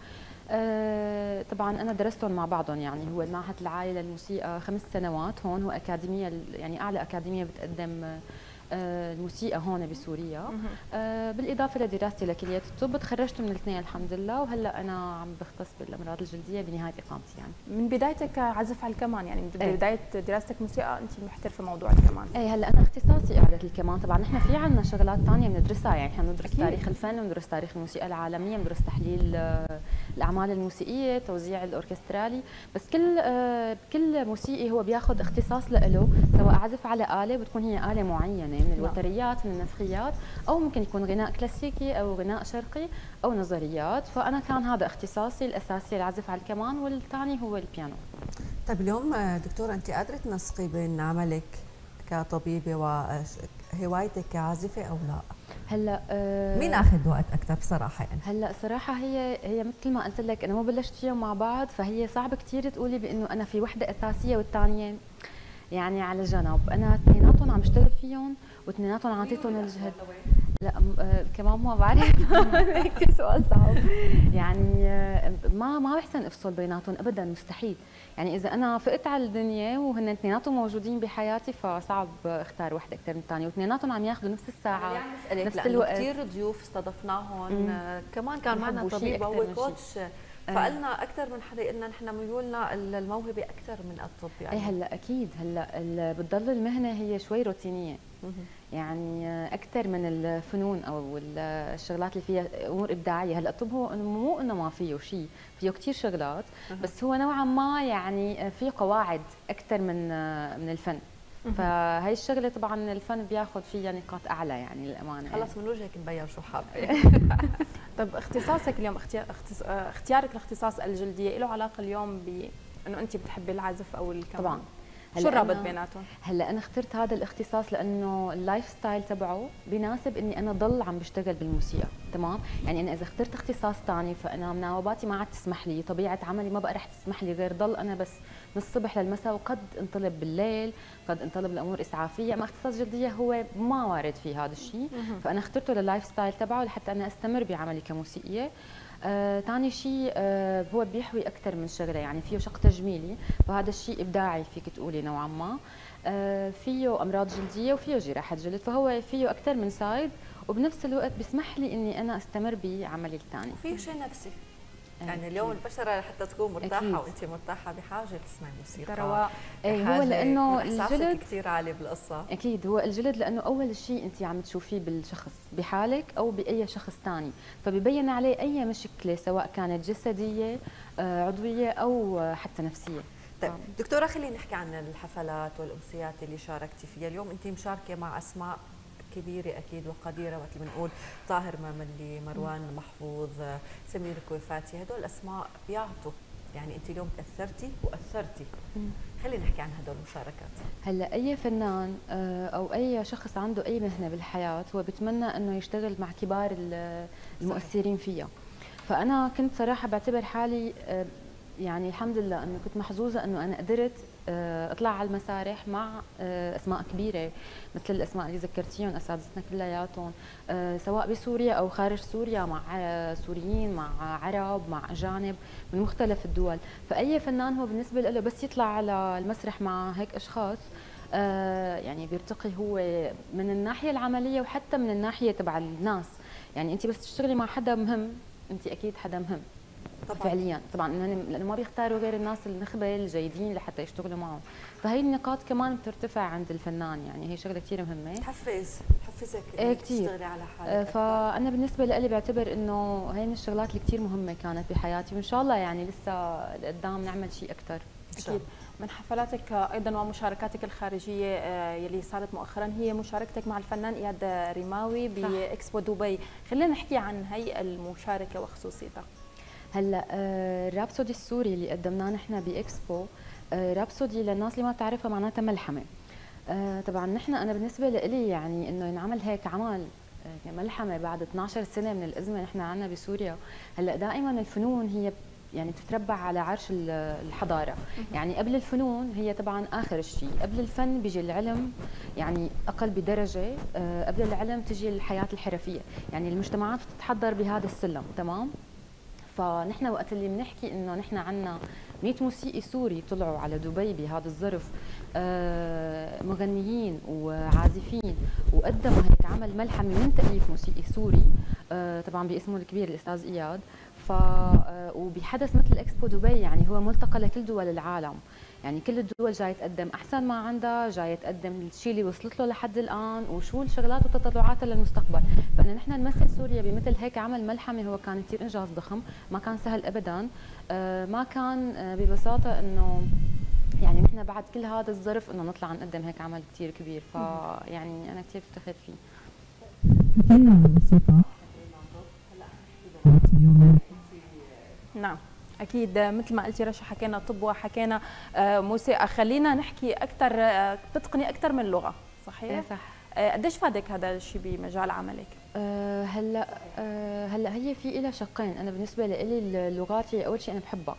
آه طبعا انا درستهم مع بعضهم، يعني هو المعهد العالي للموسيقى خمس سنوات هون، هو اكاديميه يعني اعلى اكاديميه بتقدم آه الموسيقى هون بسوريا. آه بالاضافه لدراستي لكليه الطب، تخرجت من الاثنين الحمد لله، وهلا انا عم بختص بالامراض الجلديه بنهايه اقامتي. يعني من بدايتك عزف على الكمان، يعني من بدايه أيه. دراستك موسيقى انت محترفه موضوع الكمان؟ ايه هلا انا اختصاصي اعاده الكمان. طبعا نحن في عندنا شغلات ثانيه بندرسها، يعني نحن بندرس تاريخ الفن، بندرس تاريخ الموسيقى العالميه، بندرس تحليل الاعمال الموسيقيه، توزيع الاوركسترالي، بس كل آه كل موسيقي هو بياخذ اختصاص له، سواء عزف على اله بتكون هي اله معينه من الوتريات من النفخيات، او ممكن يكون غناء كلاسيكي او غناء شرقي او نظريات. فانا كان هذا اختصاصي الاساسي العزف على الكمان، والثاني هو البيانو. طيب اليوم دكتورة انت قادره تنسقي بين عملك كطبيبه وهوايتك كعازفه او لا؟ هلا آه مين اخذ وقت اكثر بصراحه يعني؟ هلا صراحه هي هي مثل ما قلت لك انا ما بلشت فيهم مع بعض، فهي صعب كثير تقولي بانه انا في وحده اساسيه والثانيه يعني على جنب. انا اثنيناتهم عم بشتغل فيهم واثنيناتهم عاطيتهم الجهد. لا آه كمان ما بعرف كثير سؤال صعب. يعني آه ما ما بحسن افصل بيناتهم ابدا، مستحيل. يعني اذا انا فقت على الدنيا وهن اثنيناتهم موجودين بحياتي فصعب اختار وحده اكثر من الثانيه، واثنيناتهم عم ياخذوا نفس الساعه يعني نفس الوقت. كثير ضيوف استضفناهم آه كمان كان معنا طبيب هو كوتش، فقلنا اكثر من حدا قلنا نحن ميولنا الموهبه اكثر من الطب. يعني اي هلا اكيد هلا بتضل المهنه هي شوي روتينيه، يعني اكثر من الفنون او الشغلات اللي فيها امور ابداعيه. هلا الطب هو مو انه ما فيه شيء، فيه كثير شغلات، بس هو نوعا ما يعني فيه قواعد اكثر من من الفن. فهي الشغله طبعا الفن بياخذ فيها نقاط اعلى يعني للامانه. خلص من وجهك مبين شو حابه. طيب اختصاصك اليوم، اختيار اختيارك لاختصاص الجلديه له علاقه اليوم بانه انت بتحبي العزف او الكمان؟ طبعا. شو الرابط بيناتهم؟ هلا انا اخترت هذا الاختصاص لانه اللايف ستايل تبعه بيناسب اني انا ضل عم بشتغل بالموسيقى، تمام؟ يعني انا اذا اخترت اختصاص ثاني فانا مناوباتي ما عاد تسمح لي، طبيعه عملي ما بقى رح تسمح لي غير ضل انا بس من الصبح للمساء، وقد انطلب بالليل، قد انطلب لامور اسعافيه. اما اختصاص جلديه هو ما وارد فيه هذا الشيء، فانا اخترته لللايف ستايل تبعه لحتى انا استمر بعملي كموسيقيه. ثاني آه، شيء آه، هو بيحوي اكثر من شغله، يعني فيه شق تجميلي، فهذا الشيء ابداعي فيك تقولي نوعا ما. آه، فيه امراض جلديه وفيه جراحه جلد، فهو فيه اكثر من سايد، وبنفس الوقت بيسمح لي اني انا استمر بعملي الثاني. وفيه شيء نفسي، يعني اليوم البشره حتى تكون مرتاحه وانت مرتاحه بحاجه تسمعي موسيقى رواق. اي هو لانه الجلد كثير عالي بالقصه. اكيد هو الجلد لانه اول شيء انت عم تشوفيه بالشخص بحالك او باي شخص ثاني، فبيبين عليه اي مشكله سواء كانت جسديه عضويه او حتى نفسيه. طيب دكتوره خلينا نحكي عن الحفلات والامسيات اللي شاركتي فيها اليوم. انت مشاركه مع اسماء كبيره اكيد وقديره، وقت اللي بنقول طاهر مملي، مروان محفوظ، سمير كويفاتي، هدول اسماء بيعطوا، يعني انت اليوم تاثرتي واثرتي. خلينا نحكي عن هدول المشاركات. هلا اي فنان او اي شخص عنده اي مهنه بالحياه هو بيتمنى انه يشتغل مع كبار المؤثرين فيها. فانا كنت صراحه بعتبر حالي يعني الحمد لله انه كنت محظوظه انه انا قدرت اطلع على المسارح مع اسماء كبيره مثل الاسماء اللي ذكرتيهم، اساتذتنا كلياتهم سواء بسوريا او خارج سوريا، مع سوريين، مع عرب، مع اجانب من مختلف الدول. فاي فنان هو بالنسبه له بس يطلع على المسرح مع هيك اشخاص يعني بيرتقي هو من الناحيه العمليه وحتى من الناحيه تبع الناس. يعني انت بس تشتغلي مع حدا مهم انت اكيد حدا مهم طبعا. فعليا طبعا لانه ما بيختاروا غير الناس النخبه الجيدين لحتى يشتغلوا معهم، فهي النقاط كمان بترتفع عند الفنان. يعني هي شغله كثير مهمه، تحفز تحفزك ايه كثير تشتغلي على حالك. آه فانا بالنسبه لي بعتبر انه هي من الشغلات اللي كثير مهمه كانت بحياتي، وان شاء الله يعني لسه لقدام نعمل شيء اكثر. اكيد. من حفلاتك ايضا ومشاركاتك الخارجيه يلي صارت مؤخرا هي مشاركتك مع الفنان اياد ريماوي باكسبو دبي، خلينا نحكي عن هي المشاركه وخصوصيتها. هلا الرابسودي السوري اللي قدمناه نحن باكسبو، رابسودي للناس اللي ما بتعرفها معناتها ملحمه. طبعا نحن انا بالنسبه لي يعني انه ينعمل هيك عمل ملحمه بعد اثنعش سنه من الازمه نحن عندنا بسوريا. هلا دائما الفنون هي يعني بتتربع على عرش الحضاره، يعني قبل الفنون هي طبعا اخر شيء، قبل الفن بيجي العلم يعني اقل بدرجه، قبل العلم تجي الحياه الحرفيه، يعني المجتمعات بتتحضر بهذا السلم، تمام؟ فنحن وقت اللي بنحكي انه نحن عنا مئة موسيقي سوري طلعوا على دبي بهذا الظرف، مغنيين وعازفين، وقدموا هيك عمل ملحمي من تأليف موسيقي سوري طبعا باسمه الكبير الاستاذ اياد. ف وبحدث مثل اكسبو دبي يعني هو ملتقى لكل دول العالم، يعني كل الدول جايه تقدم احسن ما عندها، جايه تقدم الشيء اللي وصلت له لحد الان وشو الشغلات وتطلعاتها للمستقبل. فان نحن نمثل سوريا بمثل هيك عمل ملحمي هو كان كثير انجاز ضخم، ما كان سهل ابدا. ما كان ببساطه انه يعني نحن بعد كل هذا الظرف انه نطلع نقدم هيك عمل كثير كبير، فيعني انا كثير بفتخر فيه. نعم اكيد مثل ما قلتي رشا، حكينا طب وحكينا موسيقى، خلينا نحكي اكثر، بتتقني اكثر من لغه صحيح؟ ايه صح. قديش فادك هذا الشيء بمجال عملك؟ أه هلا أه هلا هي في لها شقين. انا بالنسبه لي اللغات هي اول شيء انا بحبها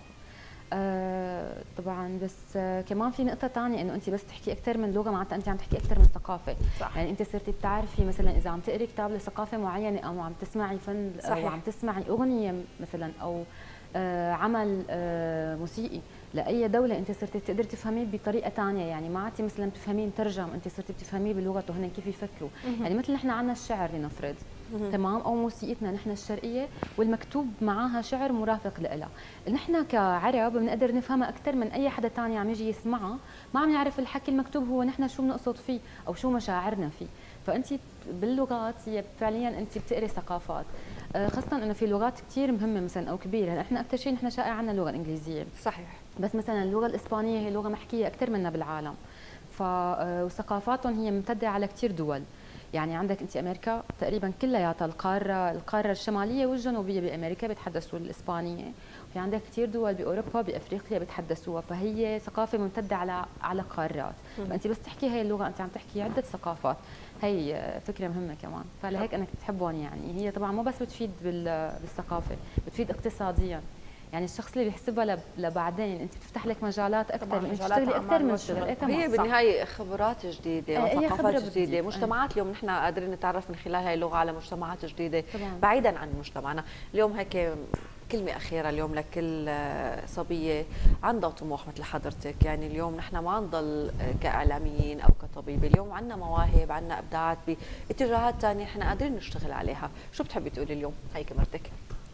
أه طبعا، بس أه كمان في نقطه ثانيه انه انت بس تحكي اكثر من لغه معناتها انت عم تحكي اكثر من ثقافه. صح. يعني انت صرتي بتعرفي مثلا اذا عم تقري كتاب لثقافه معينه او عم تسمعي فن صحيح. او عم تسمعي اغنيه مثلا او آه عمل آه موسيقي لاي دوله، انت صرتي تقدر تفهميه بطريقه ثانيه، يعني ما عادتي مثلا بتفهميه مترجم، انت صرتي بتفهميه بلغته هن كيف يفكروا. يعني مثل نحن عندنا الشعر لنفرض تمام، او موسيقتنا نحن الشرقيه والمكتوب معاها شعر مرافق لها، نحن كعرب بنقدر نفهمها اكثر من اي حدا ثاني عم يجي يسمعها، ما عم يعرف الحكي المكتوب هو نحن شو بنقصد فيه او شو مشاعرنا فيه. فانت باللغات هي فعليا انت بتقري ثقافات، خاصة انه في لغات كثير مهمة مثلا او كبيرة. هلا احنا اكثر شيء نحن شائع عندنا اللغة الانجليزية صحيح، بس مثلا اللغة الاسبانية هي لغة محكية اكثر منا بالعالم، ف وثقافاتهم هي ممتدة على كثير دول. يعني عندك انت امريكا تقريبا كلياتها القارة القارة الشمالية والجنوبية بامريكا بيتحدثوا الاسبانية، وفي عندك كثير دول باوروبا بافريقيا بيتحدثوها، فهي ثقافة ممتدة على على قارات. فانت بس تحكي هي اللغة انت عم تحكي عدة ثقافات، هي فكرة مهمة كمان، فلهيك أنا كنت بحبهم. يعني هي طبعا مو بس بتفيد بالثقافة، بتفيد اقتصاديا، يعني الشخص اللي بيحسبها لبعدين انت بتفتح لك مجالات اكثر انك تشتغلي اكثر من شغل. إيه هي بالنهايه خبرات جديده وثقافات جديده، مجتمعات اليوم نحن قادرين نتعرف من خلال هاي اللغه على مجتمعات جديده طبعا. بعيدا عن مجتمعنا اليوم. هيك كلمة أخيرة اليوم لكل صبية عندها طموح مثل حضرتك، يعني اليوم نحن ما نضل كإعلاميين أو كطبيبة، اليوم عندنا مواهب، عندنا إبداعات باتجاهات ثانية نحن قادرين نشتغل عليها. شو بتحبي تقولي اليوم هي كمرتك؟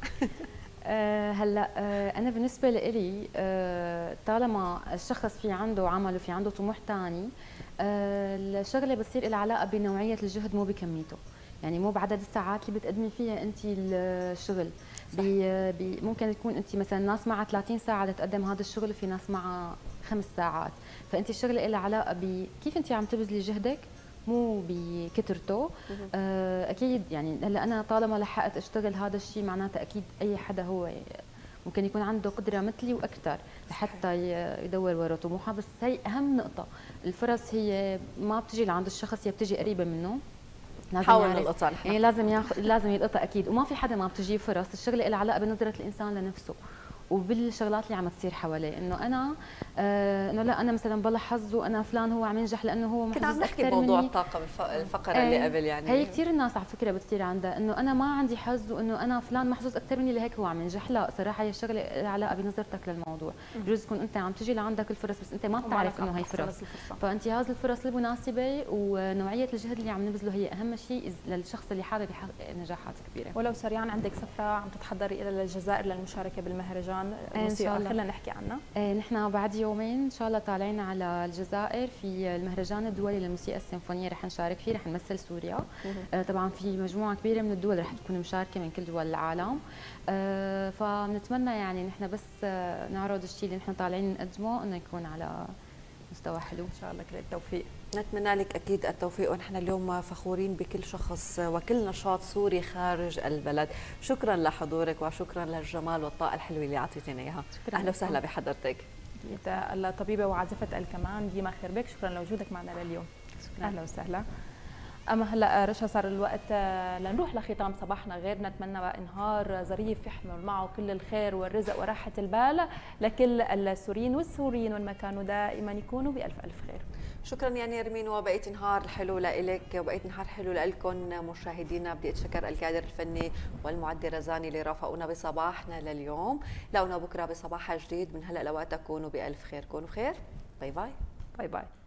أه هلا أه انا بالنسبه لي أه طالما الشخص في عنده عمل وفي عنده طموح ثاني، أه الشغله بتصير لها علاقه بنوعيه الجهد مو بكميته، يعني مو بعدد الساعات اللي بتقدمي فيها انت الشغل. بي بي ممكن تكون انت مثلا ناس معها ثلاثين ساعه لتقدم هذا الشغل وفي ناس معها خمس ساعات، فانت الشغله لها علاقه بكيف انت عم تبذلي جهدك مو بكثرته. آه اكيد يعني هلا انا طالما لحقت اشتغل هذا الشيء معناته اكيد اي حدا هو ممكن يكون عنده قدره مثلي واكثر لحتى يدور ورا طموحه، بس هي اهم نقطه. الفرص هي ما بتجي لعند الشخص، هي بتجي قريبه منه، لازم حاول نلقطها نحن، يعني لازم ياخذ لازم يلقطها اكيد، وما في حدا ما بتجيه فرص. الشغله لها علاقه بنظره الانسان لنفسه وبالشغلات اللي عم تصير حواليه، انه انا آه انه لا انا مثلا بلاحظ وانا فلان هو عم ينجح لانه هو محظوظ. كنا عم نحكي بموضوع الطاقه الفقره آه اللي قبل، يعني هي كثير الناس على فكره بتصير عندها انه انا ما عندي حظ وانه انا فلان محظوظ اكثر مني لهيك هو عم ينجح. لا صراحه هي الشغله لها علاقه بنظرتك للموضوع. بجوز تكون انت عم تجي لعندك الفرص بس انت ما بتعرف انه هي فرص، فانت هذه الفرص المناسبه ونوعيه الجهد اللي عم نبذله هي اهم شيء للشخص اللي حابب يحقق نجاحات كبيره. ولو سريعا عندك سفره عم تتحضري الى الجزائر للمشاركه بالمهرجان الموسيقى، خلينا نحكي عنها. ايه نحن بعد يومين ان شاء الله طالعين على الجزائر في المهرجان الدولي للموسيقى السيمفونيه، رح نشارك فيه، رح نمثل سوريا. آه طبعا في مجموعه كبيره من الدول رح تكون مشاركه من كل دول العالم. آه فبنتمنى يعني نحن بس آه نعرض الشيء اللي نحن طالعين نقدمه انه يكون على مستوى حلو. ان شاء الله كل التوفيق. نتمنى لك اكيد التوفيق، ونحن اليوم فخورين بكل شخص وكل نشاط سوري خارج البلد. شكرا لحضورك وشكرا للجمال والطاقه الحلوه اللي اعطيتينا اياها. اهلا وسهلا بحضرتك. الطبيبه وعازفه الكمان ديما خربيك، شكرا لوجودك معنا لليوم. شكرا. اهلا وسهلا. اما هلا رشا صار الوقت لنروح لختام صباحنا غير، نتمنى بقى نهار ظريف يحمل معه كل الخير والرزق وراحه البال لكل السوريين والسوريين، والمكان دائما يكونوا بالف الف خير. شكرا يا نيرمين، وبقيت نهار حلو لإلك وبقيت نهار حلو لكم مشاهدينا. بدي اتشكر الكادر الفني والمعد رزاني اللي رافقونا بصباحنا لليوم. لقونا بكره بصباح جديد. من هلا لوقتها كونوا بألف خير. كونوا بخير. باي باي. باي باي.